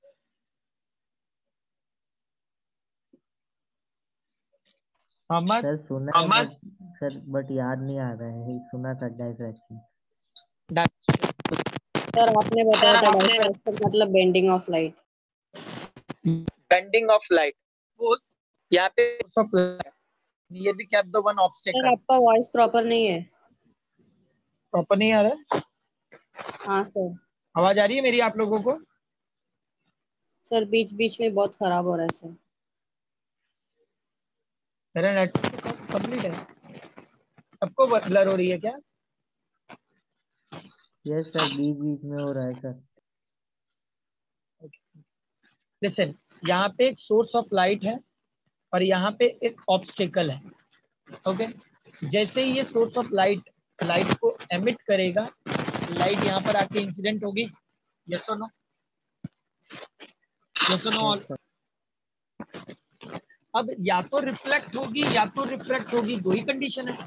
Speaker 5: सर सुना है बट सर बट याद नहीं आ रहा है, सुना था डायफ्रैक्शन।
Speaker 4: सर आपने बताया था डायफ्रैक्शन मतलब bending of light.
Speaker 1: Bending of light, यहाँ पे near the gap the one
Speaker 4: sir
Speaker 1: obstacle.
Speaker 4: आपका वॉइस प्रॉपर नहीं है।
Speaker 1: प्रॉपर नहीं आ रहा है?
Speaker 4: हाँ सर।
Speaker 1: आवाज आ रही है मेरी आप लोगों को?
Speaker 4: सर बीच बीच में बहुत खराब हो रहा है सर।
Speaker 1: मेरा नेट कंप्लीट है, सबको ब्लर हो रही है क्या?
Speaker 5: यस सर, बीच बीच में हो रहा है सर।
Speaker 1: लिसन, यहाँ पे एक सोर्स ऑफ लाइट है और यहाँ पे एक ऑब्स्टेकल है। ओके, जैसे ही ये सोर्स ऑफ लाइट लाइट को एमिट करेगा, लाइट यहाँ पर आके इंसिडेंट होगी। यस और नो? यस और नो?
Speaker 5: Yes sir.
Speaker 1: अब या तो रिफ्लेक्ट होगी या तो रिफ्लेक्ट होगी, दो ही कंडीशन है।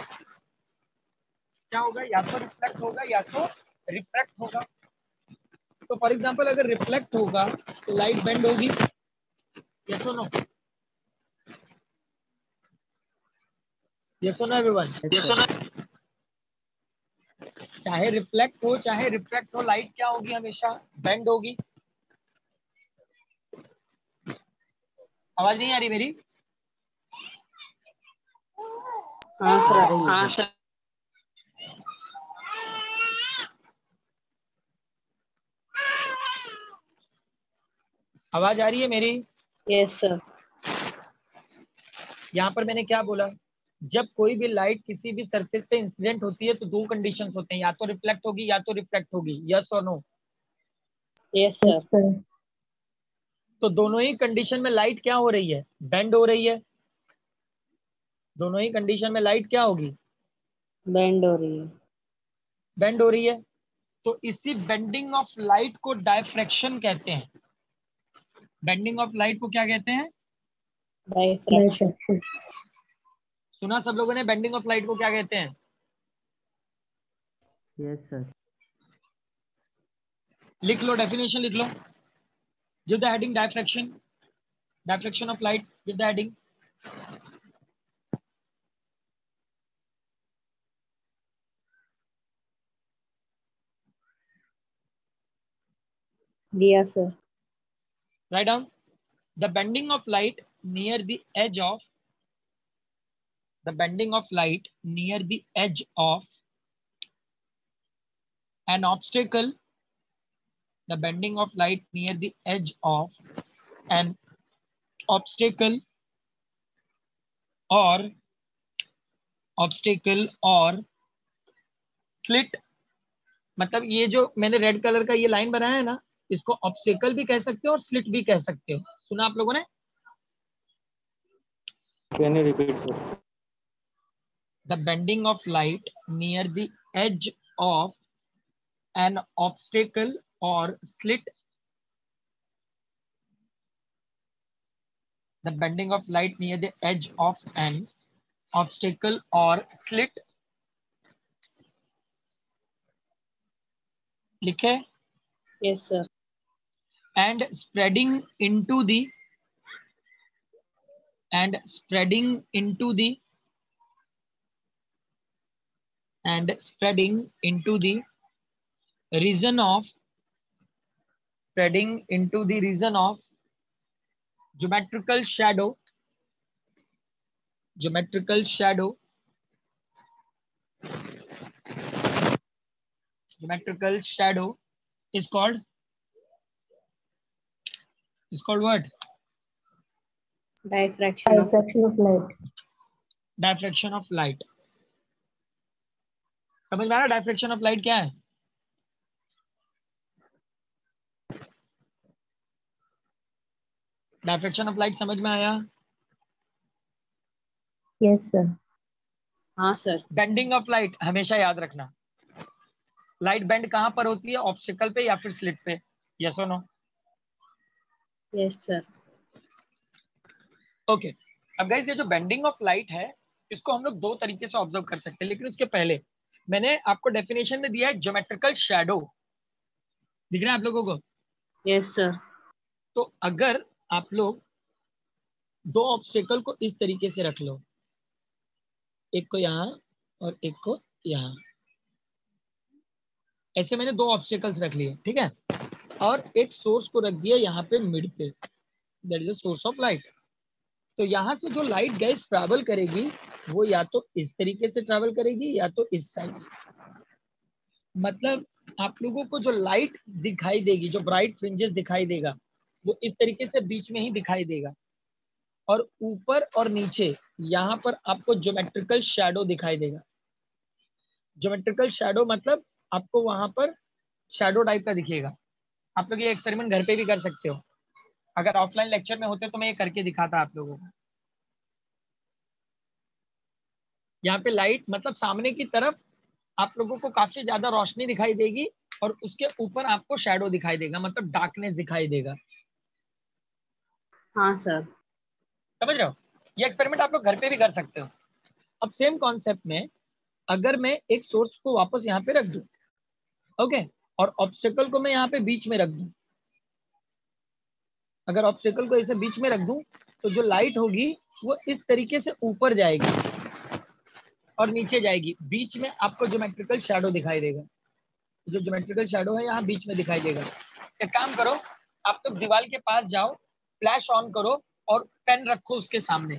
Speaker 1: क्या होगा? या तो रिफ्लेक्ट होगा या तो रिफ्रैक्ट होगा। तो फॉर एग्जांपल अगर रिफ्लेक्ट होगा तो लाइट बेंड होगी। यस और नो? यस और नो एवरीवन?
Speaker 5: Yes sir.
Speaker 1: चाहे रिफ्लेक्ट हो चाहे रिफ्रैक्ट हो, लाइट क्या होगी? हमेशा बेंड होगी। आवाज नहीं आ रही मेरी?
Speaker 4: हाँ सर।
Speaker 5: आ रही है सर।
Speaker 1: आवाज आ रही है मेरी?
Speaker 4: Yes sir.
Speaker 1: यहाँ पर मैंने क्या बोला? जब कोई भी लाइट किसी भी सरफेस पे इंसिडेंट होती है तो दो कंडीशंस होते हैं, या तो रिफ्लेक्ट होगी या तो रिफ्रैक्ट होगी। यस और नो?
Speaker 4: Yes sir.
Speaker 1: तो दोनों ही कंडीशन में लाइट क्या हो रही है? बेंड हो रही है। दोनों ही कंडीशन में लाइट क्या होगी?
Speaker 4: बेंड हो रही है।
Speaker 1: बेंड हो रही है। तो इसी बेंडिंग ऑफ लाइट को डायफ्रैक्शन कहते हैं। बेंडिंग ऑफ लाइट को क्या कहते हैं?
Speaker 4: डायफ्रैक्शन।
Speaker 1: सुना सब लोगों ने बेंडिंग ऑफ लाइट को क्या कहते हैं?
Speaker 5: Yes sir.
Speaker 1: लिख लो, डेफिनेशन लिख लो। Give the heading diffraction. Diffraction of light, give the heading.
Speaker 4: दिया sir.
Speaker 1: Write down the bending of light near the edge of the bending of light near the edge of an obstacle. The bending of light near the edge of an obstacle or obstacle or slit. मतलब ये जो मैंने red colour का ये line बनाया है ना, इसको ऑब्स्टेकल भी कह सकते हो और स्लिट भी कह सकते हो। सुना आप लोगों ने?
Speaker 3: Can you repeat sir?
Speaker 1: The bending of light near the edge of an obstacle or slit. The bending of light near the edge of an obstacle or slit. लिखे?
Speaker 4: Yes sir.
Speaker 1: And spreading into the and spreading into the and spreading into the region of spreading into the region of geometrical shadow. Geometrical shadow. Geometrical shadow is called is called what?
Speaker 4: Diffraction of
Speaker 2: Diffraction of light.
Speaker 1: Diffraction of light. समझ में आ रहा diffraction of light क्या है? Diffraction of light समझ में आया?
Speaker 2: Yes sir.
Speaker 4: हाँ सर।
Speaker 1: बेंडिंग ऑफ लाइट हमेशा याद रखना, लाइट बेंड कहां पर होती है? ऑब्स्टिकल पे या फिर स्लिट पे? यस और नो?
Speaker 4: Yes sir.
Speaker 1: ओके, अब गाइस ये जो बेंडिंग ऑफ लाइट है इसको हम लोग दो तरीके से ऑब्जर्व कर सकते हैं, लेकिन उसके पहले मैंने आपको डेफिनेशन में दिया है ज्योमेट्रिकल शैडो। दिख रहा है आप लोगों को?
Speaker 4: Yes sir.
Speaker 1: तो अगर आप लोग दो ऑब्स्टिकल को इस तरीके से रख लो, एक को यहाँ और एक को यहाँ, ऐसे मैंने दो ऑब्स्टिकल्स रख लिए, ठीक है, और एक सोर्स को रख दिया यहाँ पे मिड पे, that is a source of light. तो यहाँ से जो लाइट गैस ट्रैवल करेगी वो या तो इस तरीके से ट्रैवल करेगी या तो इस साइड से। मतलब आप लोगों को जो लाइट दिखाई देगी, जो ब्राइट फ्रिंजेस दिखाई देगा, वो इस तरीके से बीच में ही दिखाई देगा, और ऊपर और नीचे यहाँ पर आपको ज्योमेट्रिकल शैडो दिखाई देगा। ज्योमेट्रिकल शैडो मतलब आपको वहां पर शैडो टाइप का दिखेगा। आप लोग ये एक्सपेरिमेंट घर पे भी कर सकते हो, अगर ऑफलाइन लेक्चर में होते तो मैं ये करके दिखाता आप लोगों को। यहाँ पे लाइट मतलब सामने की तरफ आप लोगों को काफी ज्यादा रोशनी दिखाई देगी और उसके ऊपर आपको शैडो दिखाई देगा, मतलब डार्कनेस दिखाई देगा।
Speaker 4: हाँ सर।
Speaker 1: समझ रहे हो? ये एक्सपेरिमेंट आप लोग घर पे भी कर सकते हो। अब सेम कॉन्सेप्ट में अगर मैं एक सोर्स को वापस यहाँ पे रख दूं, ओके, और ऑब्स्टिकल को मैं यहाँ पे बीच में रख दूं, अगर ऑब्स्टिकल को ऐसे बीच में रख दूं तो जो लाइट होगी वो इस तरीके से ऊपर जाएगी और नीचे जाएगी, बीच में आपको ज्योमेट्रिकल शैडो दिखाई देगा। जो ज्योमेट्रिकल शैडो है यहाँ बीच में दिखाई देगा। एक काम करो, आप लोग दीवार के पास जाओ, फ्लैश ऑन करो और पेन रखो उसके सामने।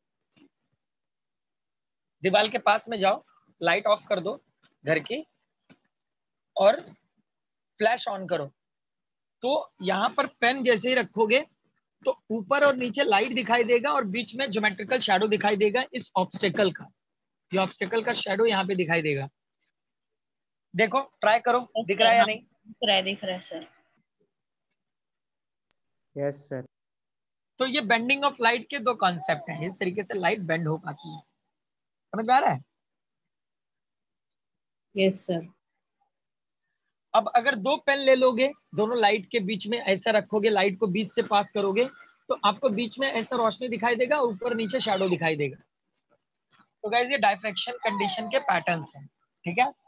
Speaker 1: दीवार के पास में जाओ, लाइट ऑफ कर दो घर की और फ्लैश ऑन करो। तो यहाँ पर पेन जैसे ही रखोगे तो ऊपर और नीचे लाइट दिखाई देगा और बीच में ज्योमेट्रिकल शैडो दिखाई देगा इस ऑब्स्टिकल का। ये ऑब्स्टिकल का शैडो यहाँ पे दिखाई देगा। देखो ट्राई करो, दिख रहा है या नहीं?
Speaker 4: दिख रहा है, दिख रहा है सर।
Speaker 5: Yes sir.
Speaker 1: तो ये बेंडिंग ऑफ लाइट के दो कॉन्सेप्ट हैं, इस तरीके से लाइट बेंड हो पाती है। समझ में आ रहा है?
Speaker 4: Yes sir.
Speaker 1: अब अगर दो पेन ले लोगे, दोनों लाइट के बीच में ऐसा रखोगे, लाइट को बीच से पास करोगे तो आपको बीच में ऐसा रोशनी दिखाई देगा, ऊपर नीचे शैडो दिखाई देगा। तो गाइस ये डायफ्रैक्शन कंडीशन के पैटर्न्स हैं, ठीक है?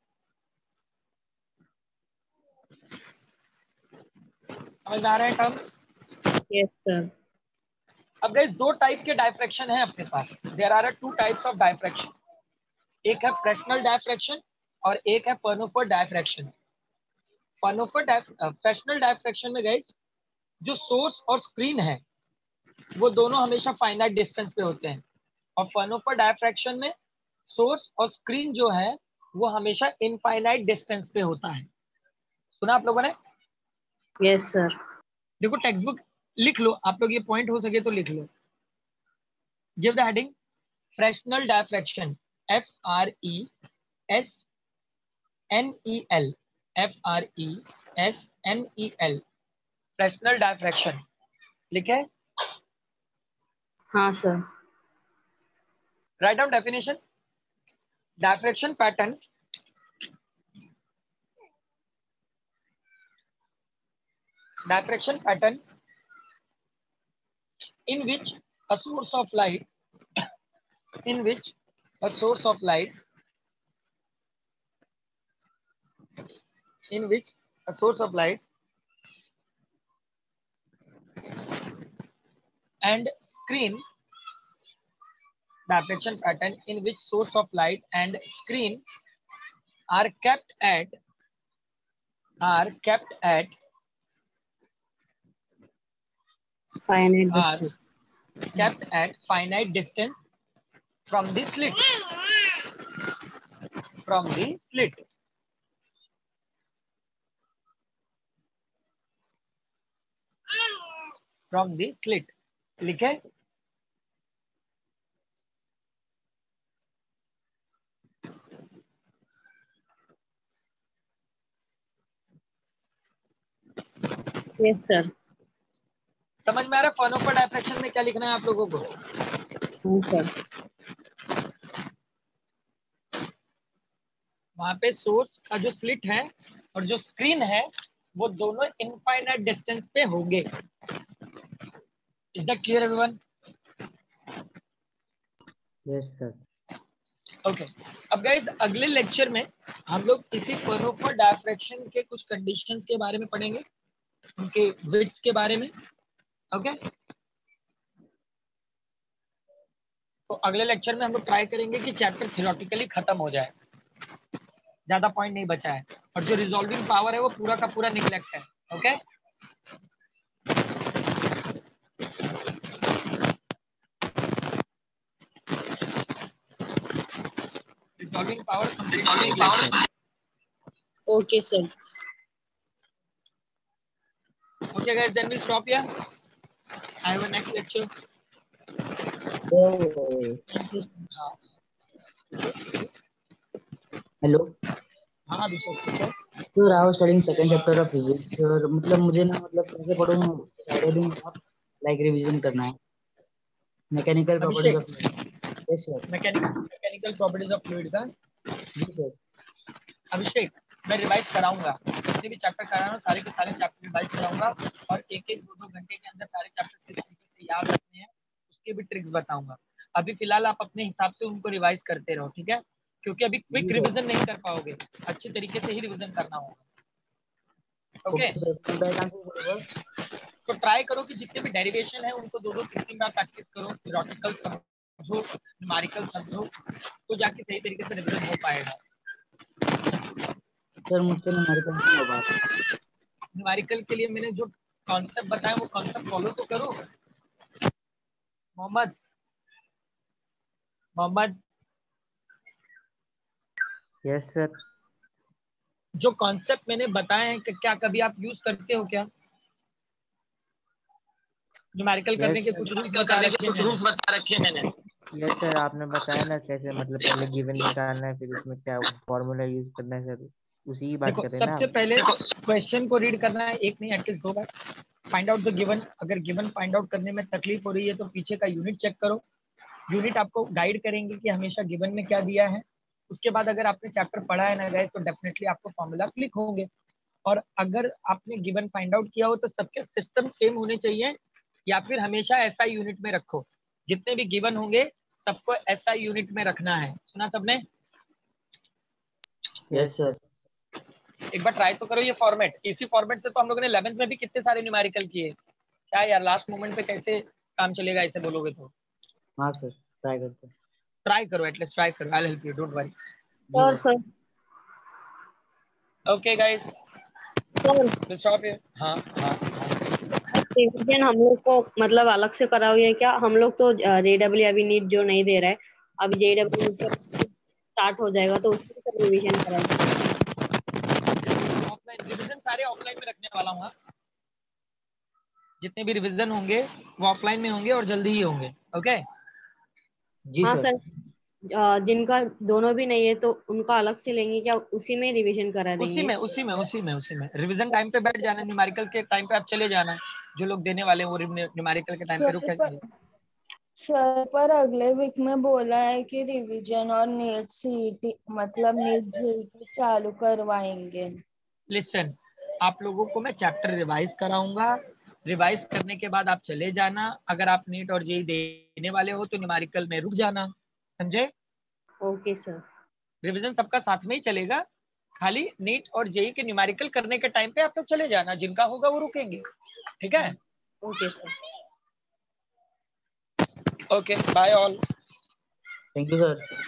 Speaker 1: समझ आ रहे हैं टर्म्स?
Speaker 4: Yes sir.
Speaker 1: अब गाइस दो टाइप के डायफ्रैक्शन है अपने पास। There are two types of diffraction, एक है फ्रेशनल डायफ्रैक्शन और एक है Fraunhofer diffraction. Fraunhofer Fresnel diffraction में गाइस जो सोर्स और स्क्रीन है वो दोनों हमेशा फाइनाइट डिस्टेंस पे होते हैं, और पर्नोफर डायफ्रैक्शन में सोर्स और स्क्रीन जो है वो हमेशा इनफाइनाइट डिस्टेंस पे होता है। सुना आप लोगों ने?
Speaker 4: Yes sir.
Speaker 1: देखो टेक्स्ट बुक लिख लो, आप लोग ये पॉइंट हो सके तो लिख लो। Give the heading Fresnel diffraction, F R E S N E L, F R E S N E L, Fresnel diffraction लिखे?
Speaker 4: हाँ sir.
Speaker 1: Right down definition. Diffraction pattern diffraction pattern in which a source of light in which a source of light in which a source of light and screen diffraction pattern in which source of light and screen are kept at are kept at
Speaker 4: Finite
Speaker 1: are
Speaker 4: distance.
Speaker 1: kept at finite distance from the slit from the slit from the slit लिखे?
Speaker 4: Yes sir.
Speaker 1: समझ में आ रहा है Fraunhofer diffraction में क्या लिखना है आप लोगों को?
Speaker 4: हाँ सर।
Speaker 1: वहां पे सोर्स का जो स्लिट है और जो स्क्रीन है वो दोनों इनफाइनाइट डिस्टेंस पे होंगे। Is that clear everyone?
Speaker 5: Yes sir.
Speaker 1: Okay, अब गाइस अगले लेक्चर में हम लोग इसी फ्राउनहोफर डायफ्रैक्शन के कुछ कंडीशंस के बारे में पढ़ेंगे, उनके विड्थ के बारे में। ओके, तो अगले लेक्चर में हम लोग ट्राई करेंगे कि चैप्टर थ्योरेटिकली खत्म हो जाए, ज्यादा पॉइंट नहीं बचा है, और जो रिजॉल्विंग पावर है वो पूरा का पूरा निग्लेक्ट है। Okay, resolving power resolving power
Speaker 4: okay sir.
Speaker 1: Okay guys, then we'll stop here. I have a next lecture. हाँ
Speaker 6: हेलो
Speaker 1: हाँ अभिषेक पूछो।
Speaker 6: Sir, I was studying second chapter of physics sir. मतलब मुझे ना मतलब कैसे पढ़ूं, आइडिया देंगे आप? लाइक रिवीजन करना है mechanical properties of
Speaker 1: Abhishek,
Speaker 6: fluid. Yes sir.
Speaker 1: Mechanical mechanical properties of fluid का।
Speaker 6: जी सर।
Speaker 1: अभिषेक, मैं रिवाइज कराऊंगा, जितने भी चैप्टर करा रहा हूँ सारे के सारे चैप्टर रिवाइज कराऊंगा, और एक एक दो दो घंटे के अंदर सारे चैप्टर किस तरीके से याद रखने हैं उसके भी ट्रिक्स बताऊंगा। अभी फिलहाल आप अपने हिसाब से उनको रिवाइज करते रहो, ठीक है? क्योंकि अभी क्विक रिवीजन नहीं कर पाओगे, अच्छे तरीके से ही रिवीजन करना होगा। ओके
Speaker 6: ओके सर, मैं बैक आंसर करूंगा।
Speaker 1: तो ट्राई करो कि जितने भी डेरिवेशन है उनको दो दो तीन तीन बार प्रैक्टिस करो, थ्योरेटिकल समझो, न्यूमेरिकल समझो, तो जाके सही तरीके से रिवीजन हो पाएगा।
Speaker 6: सर मुझसे न्यूमेरिकल नहीं हो पाता।
Speaker 1: न्यूमेरिकल के लिए मैंने जो कॉन्सेप्ट बताया वो कॉन्सेप्ट फॉलो तो करो। Mohammed Mohammad
Speaker 5: yes sir.
Speaker 1: जो कॉन्सेप्ट मैंने बताए हैं कि क्या कभी आप यूज करते हो क्या? न्यूमेरिकल
Speaker 5: यस
Speaker 1: करने के
Speaker 5: सर।
Speaker 1: कुछ रूल्स बता रखे हैं, रूल्स बता रखे हैं मैंने।
Speaker 5: यस सर, आपने बताया ना कैसे, मतलब पहले गिवन निकालना है, फिर उसमें क्या फॉर्मूला यूज करना है सर, उसी की बात
Speaker 1: देखो
Speaker 5: कर रहे हैं ना
Speaker 1: सबसे
Speaker 5: आप?
Speaker 1: पहले क्वेश्चन को रीड करना है, एक नहीं एटलीस्ट दो बार। फाइंड आउट द गिवन, अगर गिवन फाइंड आउट करने में तकलीफ हो रही है तो पीछे का यूनिट चेक करो, यूनिट आपको गाइड करेंगे कि हमेशा गिवन में क्या दिया है। उसके बाद अगर आपने चैप्टर पढ़ा है ना गए तो डेफिनेटली आपको फॉर्मूला क्लिक होंगे, और अगर आपने गिवन फाइंड आउट किया हो तो सबके सिस्टम सेम होने चाहिए, या फिर हमेशा एसआई यूनिट में रखो। जितने भी गिवन होंगे सबको एसआई यूनिट में रखना है। सुना सबने?
Speaker 6: Yes sir.
Speaker 1: एक बार ट्राई तो करो ये फॉर्मेट। इसी फॉर्मेट से तो हम लोगों ने इलेवेंथ में भी कितने सारे न्यूमेरिकल किए। क्या यार लास्ट मोमेंट पे कैसे काम चलेगा ऐसे बोलोगे तो?
Speaker 6: हाँ सर, ट्राई करते हैं।
Speaker 1: ट्राई करो, एटलीस्ट ट्राई करो, I will help you, don't worry.
Speaker 4: Sir sir
Speaker 1: okay guys,
Speaker 4: sir
Speaker 1: will stop here. हाँ हाँ
Speaker 4: रिवीजन हम लोग को मतलब अलग से कराओगे क्या? हम लोग तो जेडब्ल्यू अभी नीट जो नहीं दे रहा है, अभी जेडब्ल्यू स्टार्ट हो जाएगा तो उसकी सब रिवीजन कराएंगे।
Speaker 1: ऑफलाइन रिवीजन सारे ऑफलाइन में रखने वाला हूँ। जितने भी रिवीजन होंगे वो ऑफलाइन में होंगे और जल्दी ही होंगे। ओके
Speaker 6: जी
Speaker 4: हाँ
Speaker 6: सर।
Speaker 4: सर, अ, जिनका दोनों भी नहीं है तो उनका अलग से लेंगे क्या? उसी में रिवीजन करा
Speaker 1: उसी
Speaker 4: देंगे?
Speaker 1: में उसी में उसी में उसी में रिवीजन टाइम पे बैठ जाना, न्यूमेरिकल के टाइम पे आप चले जाना। जो लोग देने वाले हैं वो न्यूमेरिकल के टाइम पे
Speaker 2: सर
Speaker 1: रुकेंगे।
Speaker 2: पर सर पर अगले वीक में बोला है कि रिवीजन और नीट सीईटी मतलब नीट जेईई चालू करवाएंगे।
Speaker 1: लिसन, आप लोगों को मैं चैप्टर रिवाइज कराऊंगा, रिवाइज करने के बाद आप चले जाना। अगर आप नीट और जेई देने वाले हो तो न्यूमेरिकल में रुक जाना, समझे?
Speaker 4: Okay sir.
Speaker 1: रिवीजन सबका साथ में ही चलेगा, खाली नीट और जेई के न्यूमेरिकल करने के टाइम पे आप लोग चले जाना, जिनका होगा वो रुकेंगे। ठीक है?
Speaker 4: Okay sir.
Speaker 1: Okay bye all.
Speaker 6: Thank you sir.